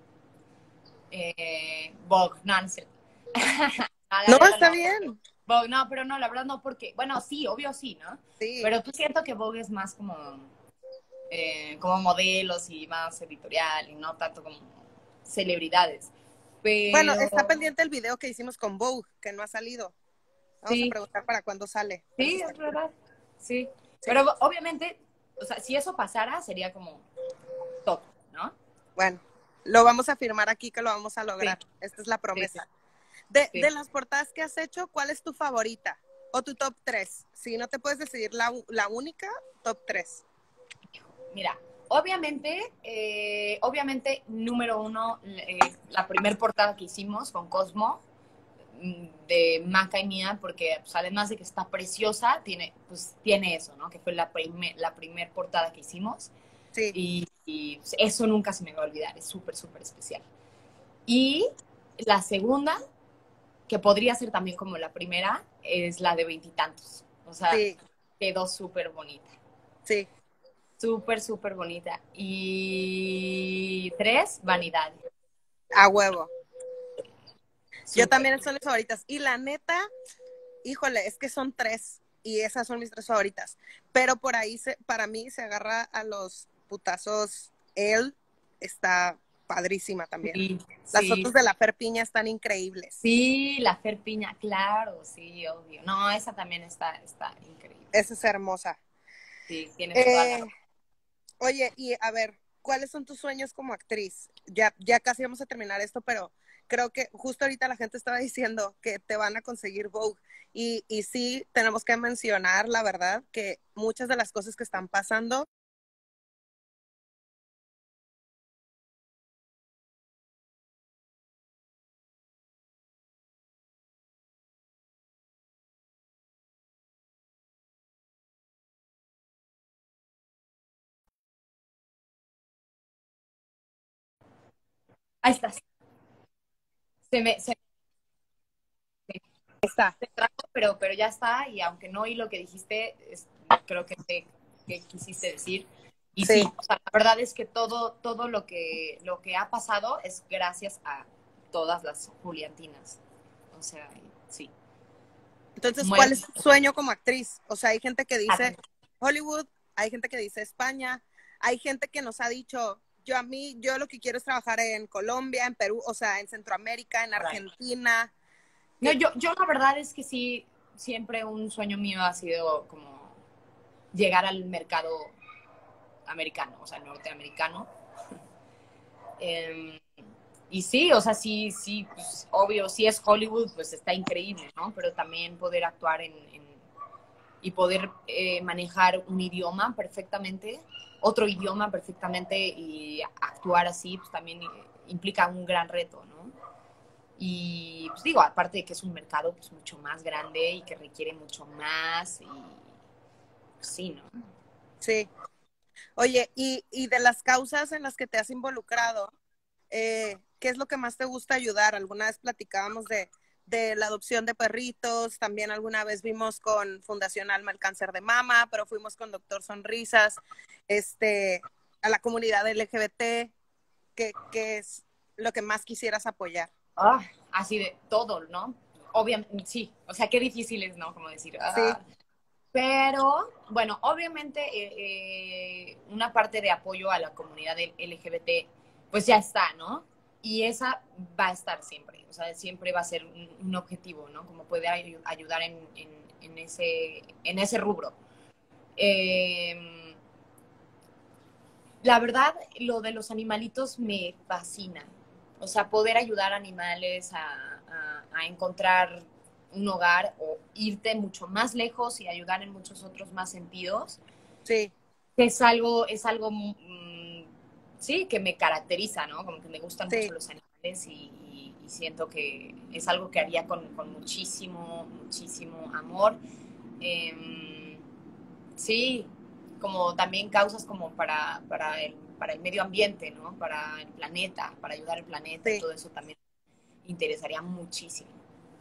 Vogue, no, no es cierto. No, la No, neta está no. bien. Vogue, no, pero no, la verdad no, porque, bueno, sí, obvio sí, ¿no? Sí. Pero tú siento que Vogue es más como modelos y más editorial y no tanto como celebridades. Bueno, Pero está pendiente el video que hicimos con Vogue, que no ha salido. Vamos a sí, preguntar para cuándo sale. Pero sí sí, está es cool. verdad. Sí. Sí. Pero obviamente, o sea, si eso pasara, sería como top, ¿no? Bueno, lo vamos a firmar aquí que lo vamos a Sí, lograr. Esta es la sí, sí, promesa. sí. De las portadas que has hecho, ¿cuál es tu favorita? O tu top 3. Si no te puedes decidir la única, top 3. Mira, obviamente, número uno, la primer portada que hicimos con Cosmo, de Maca y mía, porque pues, además de que está preciosa, tiene eso, ¿no? Que fue la primer portada que hicimos. Sí. Y eso nunca se me va a olvidar, es súper, súper especial. Y la segunda, que podría ser también como la primera, es la de Veintitantos. O sea, Sí. quedó súper bonita. Sí. Súper, súper bonita. Y tres, Vanidad. A huevo. Yo Súper. también son mis favoritas. Y la neta, híjole, es que son 3. Y esas son mis 3 favoritas. Pero por ahí, para mí, se agarra a los putazos. Él está padrísima también. Sí, Las sí, fotos de la Fer Piña están increíbles. sí, la Fer Piña, claro, sí, obvio. No, esa también está increíble. Esa es hermosa. Sí, tienes toda la Eh, razón. Oye, y a ver, ¿cuáles son tus sueños como actriz? Ya casi vamos a terminar esto, pero creo que justo ahorita la gente estaba diciendo que te van a conseguir Vogue. Y sí, tenemos que mencionar, la verdad, que muchas de las cosas que están pasando. Ahí estás. Se Está. me trajo, pero ya está. Y aunque no oí lo que dijiste, creo que quisiste decir. Y Sí. sí, o sea, la verdad es que todo lo que ha pasado es gracias a todas las Juliantinas. O sea, sí. Entonces, Muy ¿cuál es tu sueño como actriz? O sea, hay gente que dice admirable. Hollywood, hay gente que dice España, hay gente que nos ha dicho, yo lo que quiero es trabajar en Colombia, en Perú, o sea, en Centroamérica, en Argentina. No, Que, yo la verdad es que sí, siempre un sueño mío ha sido como llegar al mercado americano, o sea, norteamericano. Eh, y sí, o sea, sí, pues, obvio, si es Hollywood, pues está increíble, ¿no? Pero también poder actuar y poder manejar un idioma perfectamente, otro idioma perfectamente y actuar así, pues también implica un gran reto, ¿no? Y pues digo, aparte de que es un mercado pues mucho más grande y que requiere mucho más y pues, sí, ¿no? sí. Oye, y de las causas en las que te has involucrado, ¿qué es lo que más te gusta ayudar? Alguna vez platicábamos de la adopción de perritos, también alguna vez vimos con Fundación Alma el cáncer de mama, pero fuimos con Doctor Sonrisas, a la comunidad LGBT, ¿qué es lo que más quisieras apoyar? Ah, así de todo, ¿no? Obviamente, sí, o sea, qué difícil es, ¿no? Como decir, Sí, pero, bueno, obviamente una parte de apoyo a la comunidad LGBT, pues ya está, ¿no? Y esa va a estar siempre, o sea, siempre va a ser un objetivo, ¿no? Como puede ayudar en ese rubro. Eh, la verdad, lo de los animalitos me fascina. O sea, poder ayudar a animales a encontrar un hogar o irte mucho más lejos y ayudar en muchos otros más sentidos, sí, es algo sí, que me caracteriza, ¿no? Como que me gustan mucho sí. los animales y siento que es algo que haría con muchísimo, muchísimo amor. Eh, sí, como también causas como para el medio ambiente, ¿no? Para el planeta, para ayudar al planeta y Sí. todo eso también interesaría muchísimo.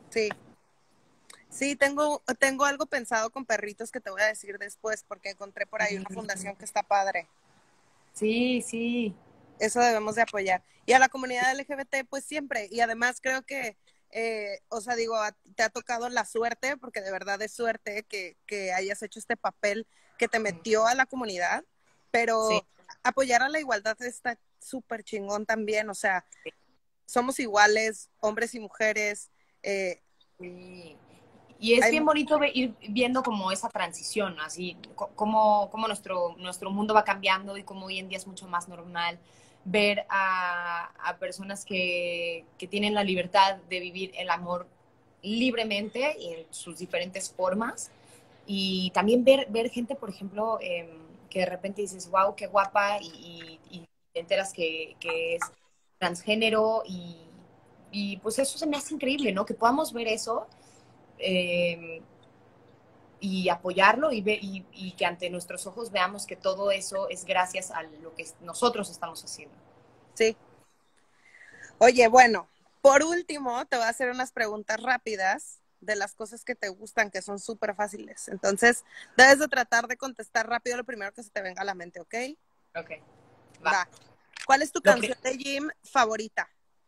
Sí. Sí, tengo algo pensado con perritos que te voy a decir después, porque encontré por ahí una fundación que está padre. Sí, sí. Eso debemos de apoyar. Y a la comunidad LGBT, pues siempre. Y además creo que, o sea, digo, te ha tocado la suerte, porque de verdad es suerte que hayas hecho este papel que te metió a la comunidad, Sí. pero apoyar a la igualdad está súper chingón también. O sea, somos iguales, hombres y mujeres. eh, Sí. Y es hay, bien bonito ir viendo como esa transición, ¿no? Así cómo nuestro mundo va cambiando y cómo hoy en día es mucho más normal ver a personas que tienen la libertad de vivir el amor libremente y en sus diferentes formas. Y también ver gente, por ejemplo, que de repente dices, wow, qué guapa, y te enteras que es transgénero, y pues eso se me hace increíble, ¿no? Que podamos ver eso, eh, y apoyarlo, y que ante nuestros ojos veamos que todo eso es gracias a lo que nosotros estamos haciendo. sí. Oye, bueno, por último, te voy a hacer unas preguntas rápidas de las cosas que te gustan, que son súper fáciles. Entonces, debes de tratar de contestar rápido lo primero que se te venga a la mente, ¿ok? Ok, va. Va. ¿Cuál es tu Lo canción de Jim favorita?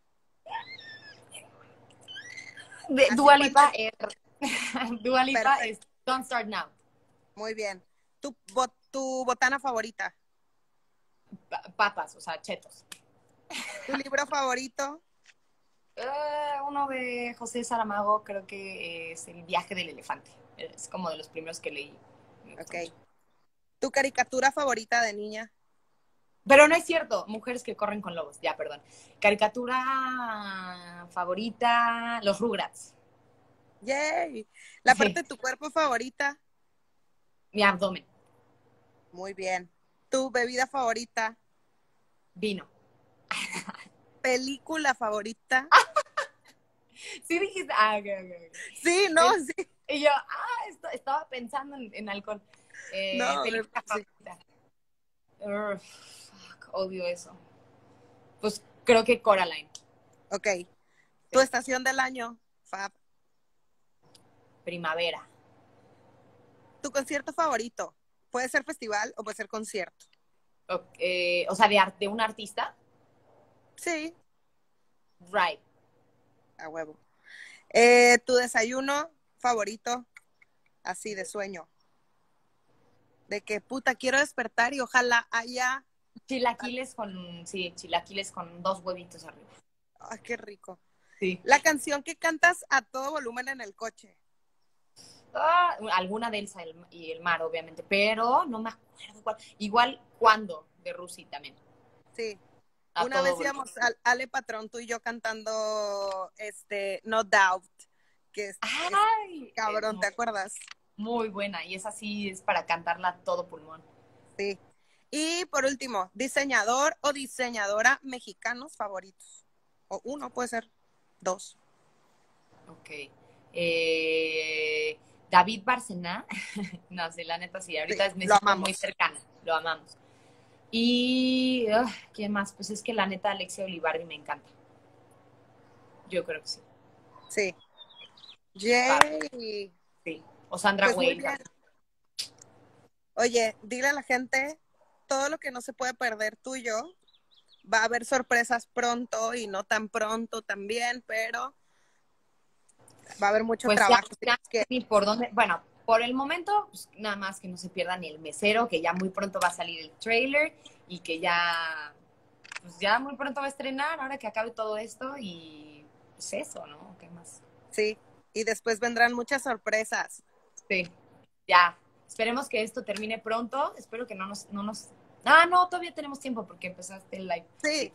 de Así Dua Lipa cualquier. es, Dua Lipa es Perfecto. Don't Start Now. Muy bien. ¿Tu botana favorita? Papas, o sea, chetos. ¿Tu libro favorito? Uno de José Saramago, creo que es El viaje del elefante. Es como de los primeros que leí. Me gusta mucho. Ok. ¿Tu caricatura favorita de niña? Pero no es cierto, Mujeres que corren con lobos, ya, perdón. Caricatura favorita, Los Rugrats. ¡Yay! ¿La Sí, parte de tu cuerpo favorita? mi abdomen, Muy bien. ¿Tu bebida favorita? vino. ¿Película favorita? Sí dijiste, ok, ok, ok. Sí, no, sí. Y yo, estaba pensando en alcohol. No, Película sí. favorita. Fuck, odio eso. Pues creo que Coraline. Ok. ¿Tu Sí. estación del año? Fab. Primavera. ¿Tu concierto favorito? Puede ser festival o puede ser concierto. O sea, de un artista. Sí, Right. a huevo. ¿Tu desayuno favorito? Así de sueño. De que puta, quiero despertar y ojalá haya. Chilaquiles con dos huevitos arriba. Ay, qué rico. Sí. La canción que cantas a todo volumen en el coche. Alguna de Elsa y el mar, obviamente, pero no me acuerdo cuál. Igual, ¿cuándo? De Rusi también. Sí. A Una todo vez volumen. íbamos Ale Patrón, tú y yo cantando No Doubt, que es ¡Ay! cabrón, ¿te acuerdas? Muy buena. Y esa sí es para cantarla a todo pulmón. Sí. Y por último, diseñador o diseñadora mexicanos favoritos. O uno, puede ser dos. Ok. David Barcená. No sé, la neta sí. Sí, Ahorita me lo siento muy amamos. cercana. Lo amamos. Y, ¿quién más? Pues es que la neta Alexia Olivarri me encanta. Yo creo que sí. Sí. Fab, Yay. sí. O Sandra Pues muy Wayne bien. también. Oye, dile a la gente todo lo que no se puede perder tuyo. Va a haber sorpresas pronto y no tan pronto también, pero va a haber mucho Pues ya, trabajo. ya Que ni por dónde. Bueno, por el momento, pues nada más que no se pierda ni el mesero, que ya muy pronto va a salir el trailer y que ya, pues ya muy pronto va a estrenar, ahora que acabe todo esto, y pues eso, ¿no? ¿Qué más? sí, y después vendrán muchas sorpresas. Sí, ya. Esperemos que esto termine pronto. Espero que no nos. Ah, no, todavía tenemos tiempo porque empezaste el live. Sí, Sí.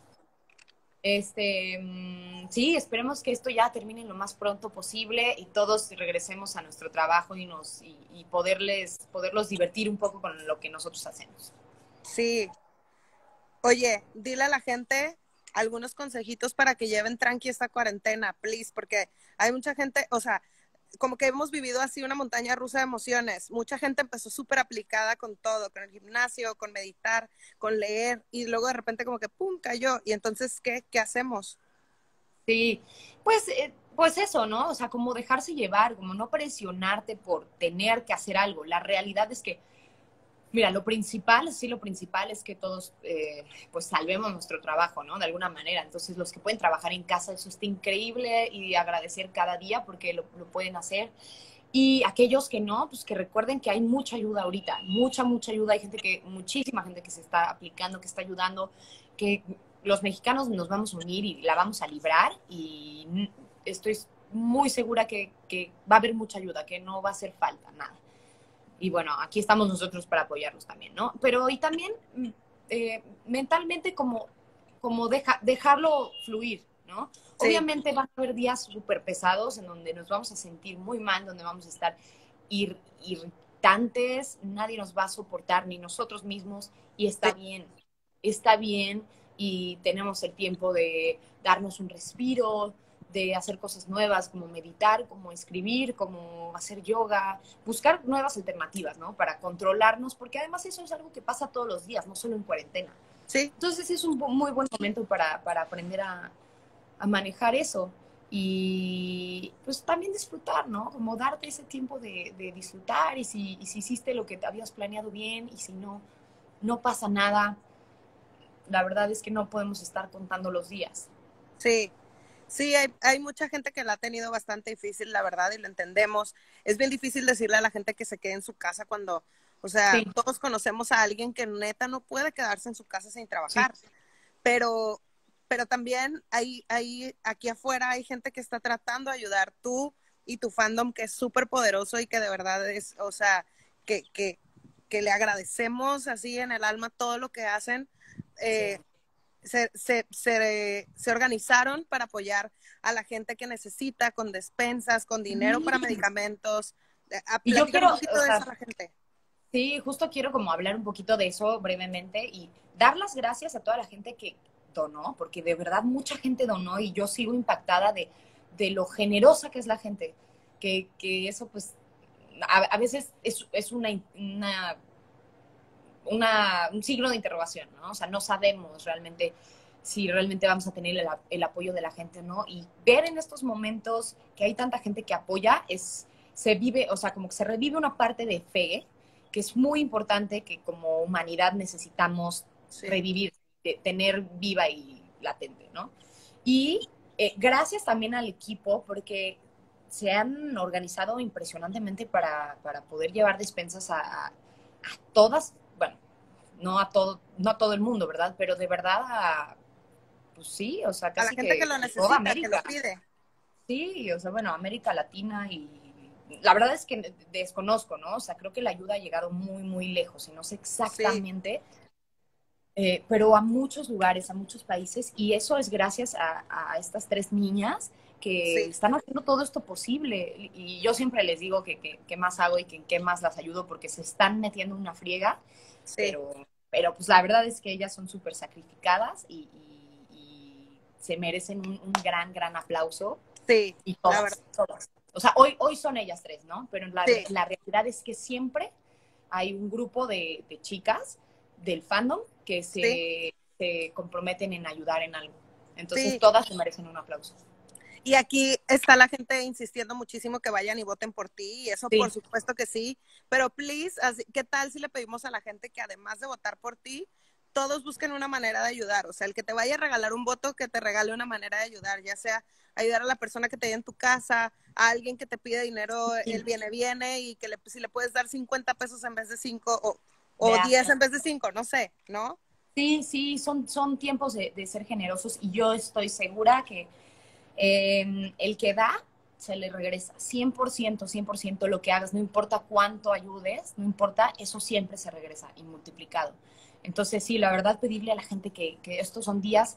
Sí, esperemos que esto ya termine lo más pronto posible y todos regresemos a nuestro trabajo y poderlos divertir un poco con lo que nosotros hacemos. sí. Oye, dile a la gente algunos consejitos para que lleven tranqui esta cuarentena, please, porque hay mucha gente, o sea, como que hemos vivido así una montaña rusa de emociones. Mucha gente empezó súper aplicada con todo, con el gimnasio, con meditar, con leer, y luego de repente como que, ¡pum!, cayó. Y entonces, ¿qué hacemos? Sí, pues Pues eso, ¿no? O sea, como dejarse llevar, como no presionarte por tener que hacer algo. La realidad es que, mira, lo principal, sí, lo principal es que todos, pues, salvemos nuestro trabajo, ¿no? De alguna manera. Entonces, los que pueden trabajar en casa, eso está increíble y agradecer cada día porque lo pueden hacer. Y aquellos que no, pues que recuerden que hay mucha ayuda ahorita, mucha ayuda. Hay gente que, muchísima gente que se está aplicando, que está ayudando, que los mexicanos nos vamos a unir y la vamos a librar. Y estoy muy segura que va a haber mucha ayuda, que no va a hacer falta nada. Y bueno, aquí estamos nosotros para apoyarlos también, ¿no? Pero y también mentalmente como dejarlo fluir, ¿no? Sí, Obviamente van a haber días súper pesados en donde nos vamos a sentir muy mal, donde vamos a estar irritantes, nadie nos va a soportar, ni nosotros mismos, y sí, está bien, y tenemos el tiempo de darnos un respiro, de hacer cosas nuevas, como meditar, como escribir, como hacer yoga, buscar nuevas alternativas, ¿no? Para controlarnos, porque además eso es algo que pasa todos los días, no solo en cuarentena. sí. Entonces es un muy buen momento para aprender a manejar eso y pues también disfrutar, ¿no? Como darte ese tiempo de disfrutar y si hiciste lo que te habías planeado bien y si no, no pasa nada. La verdad es que no podemos estar contando los días. Sí, sí, hay mucha gente que la ha tenido bastante difícil, la verdad, y lo entendemos. Es bien difícil decirle a la gente que se quede en su casa cuando, o sea, Sí, todos conocemos a alguien que neta no puede quedarse en su casa sin sí. trabajar, pero, pero también aquí afuera hay gente que está tratando de ayudar tú y tu fandom que es súper poderoso y que de verdad es, o sea, que, que, que le agradecemos así en el alma todo lo que hacen. Sí. Eh, se organizaron para apoyar a la gente que necesita con despensas, con dinero para Sí. medicamentos. Y yo Platicar un quiero, poquito o de eso sea, a la gente. sí, justo quiero como hablar un poquito de eso brevemente y dar las gracias a toda la gente que donó, porque de verdad mucha gente donó y yo sigo impactada de lo generosa que es la gente, que eso pues a veces es un signo de interrogación, ¿no? O sea, no sabemos realmente si realmente vamos a tener el apoyo de la gente o no. Y ver en estos momentos que hay tanta gente que apoya, se vive, o sea, como que se revive una parte de fe, que es muy importante, que como humanidad necesitamos Sí. revivir, tener viva y latente, ¿no? Y gracias también al equipo, porque se han organizado impresionantemente para poder llevar despensas a todas, bueno, no a todo el mundo, ¿verdad? Pero de verdad, pues sí, o sea, A la casi gente que que lo toda necesita, que lo América. pide. Sí, o sea, bueno, América Latina y la verdad es que desconozco, ¿no? O sea, creo que la ayuda ha llegado muy lejos y no sé Sí, exactamente, pero a muchos lugares, a muchos países, y eso es gracias a estas tres niñas que sí, están haciendo todo esto posible. Y yo siempre les digo que más hago y que en qué más las ayudo porque se están metiendo una friega, sí, pero, pero pues la verdad es que ellas son súper sacrificadas y se merecen un gran aplauso. sí, Y la verdad, todas. O sea, hoy son ellas tres, ¿no? Pero sí, la realidad es que siempre hay un grupo de chicas del fandom que sí, se comprometen en ayudar en algo. Entonces sí. todas se merecen un aplauso. Y aquí está la gente insistiendo muchísimo que vayan y voten por ti, y eso por Sí, supuesto que sí, pero please, ¿qué tal si le pedimos a la gente que además de votar por ti, todos busquen una manera de ayudar? O sea, el que te vaya a regalar un voto, que te regale una manera de ayudar, ya sea ayudar a la persona que te en tu casa, a alguien que te pide dinero, sí, el viene, y que si le puedes dar 50 pesos en vez de 5 o 10 gracias. en vez de 5, no sé, ¿no? Sí, sí, son tiempos de ser generosos y yo estoy segura que el que da se le regresa 100% lo que hagas, no importa cuánto ayudes, no importa, eso siempre se regresa y multiplicado. Entonces, sí, la verdad, pedirle a la gente que estos son días,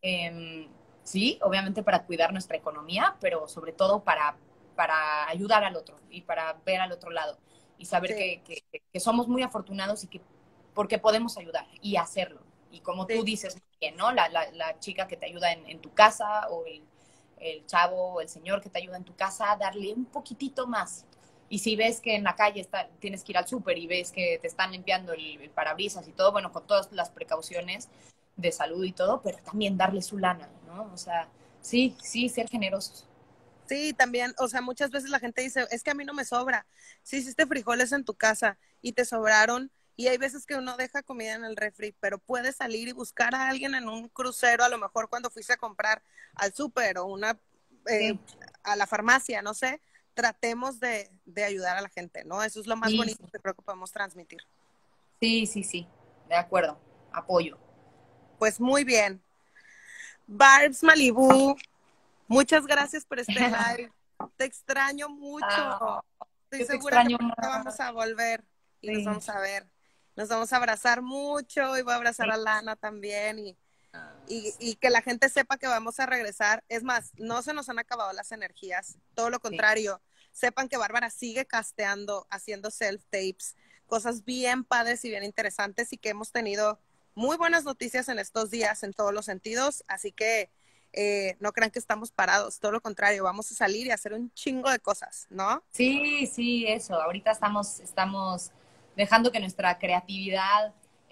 sí, obviamente para cuidar nuestra economía, pero sobre todo para ayudar al otro y para ver al otro lado y saber Sí, que somos muy afortunados y que porque podemos ayudar y hacerlo. Y como tú sí, dices muy bien, ¿no? La chica que te ayuda en tu casa o el chavo o el señor que te ayuda en tu casa, darle un poquitito más. Y si ves que en la calle tienes que ir al súper y ves que te están limpiando el parabrisas y todo, bueno, con todas las precauciones de salud y todo, pero también darle su lana, ¿no? O sea, sí, sí, ser generosos. Sí, también, o sea, muchas veces la gente dice, es que a mí no me sobra. Si hiciste frijoles en tu casa y te sobraron, y hay veces que uno deja comida en el refri, pero puedes salir y buscar a alguien en un crucero, a lo mejor cuando fuiste a comprar al súper o eh, Sí, a la farmacia, no sé, tratemos de ayudar a la gente, ¿no? Eso es lo más sí, bonito que creo que podemos transmitir. sí, sí, sí, de acuerdo, apoyo. Pues muy bien. Barbs Malibu, muchas gracias por este live. Te extraño mucho. Ah, Estoy yo te segura que extraño pronto más. vamos a volver y nos Sí, vamos a ver. Nos vamos a abrazar mucho y voy a abrazar sí. a Lana también Ah, y que la gente sepa que vamos a regresar. Es más, no se nos han acabado las energías, todo lo sí. contrario. Sepan que Bárbara sigue casteando, haciendo self-tapes, cosas bien padres y bien interesantes y que hemos tenido muy buenas noticias en estos días en todos los sentidos. Así que no crean que estamos parados, todo lo contrario, vamos a salir y hacer un chingo de cosas, ¿no? Sí, sí, eso. Ahorita estamos dejando que nuestra creatividad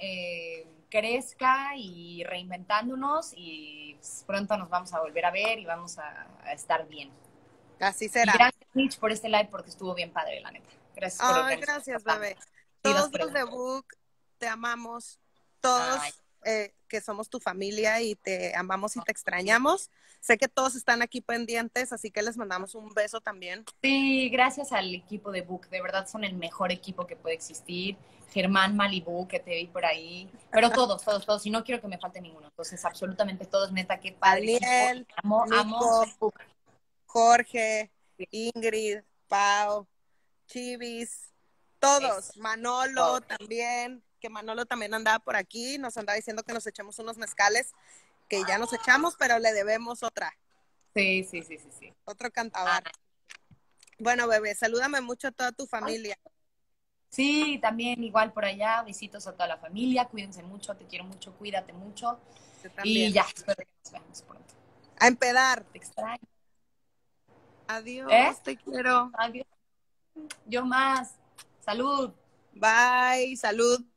crezca y reinventándonos y pues, pronto nos vamos a volver a ver y vamos a estar bien. Así Y será. gracias, Mitch, por este live porque estuvo bien padre, la neta. Gracias por Ay, organizar gracias, tan bebé. chidas Todos los de preguntas. Book, te amamos. Ay, Todos que somos tu familia y te amamos y te sí. extrañamos. Sé que todos están aquí pendientes, así que les mandamos un beso también. Sí, gracias al equipo de Book. De verdad son el mejor equipo que puede existir. Germán Malibu, que te vi por ahí. Pero todos, todos, todos. Y no quiero que me falte ninguno. Entonces, absolutamente todos, neta, qué padre equipo. Daniel, Amo, amo, Nico, soy Book. Jorge, Sí, Ingrid, Pau, Chivis, eso, todos. Manolo todo. también, que Manolo también andaba por aquí, nos andaba diciendo que nos echemos unos mezcales, que ya nos echamos, pero le debemos Sí, sí, sí, sí, sí. otro Ah, cantabar. Bueno, bebé, salúdame mucho a toda tu familia. sí, también igual por allá. Besitos a toda la familia. Cuídense mucho, te quiero mucho, cuídate mucho. Yo Y también. ya, espero que nos veamos pronto. A empedar. Te extraño. ¿Eh? Adiós, te quiero. Adiós. Yo más. Salud. Bye, salud.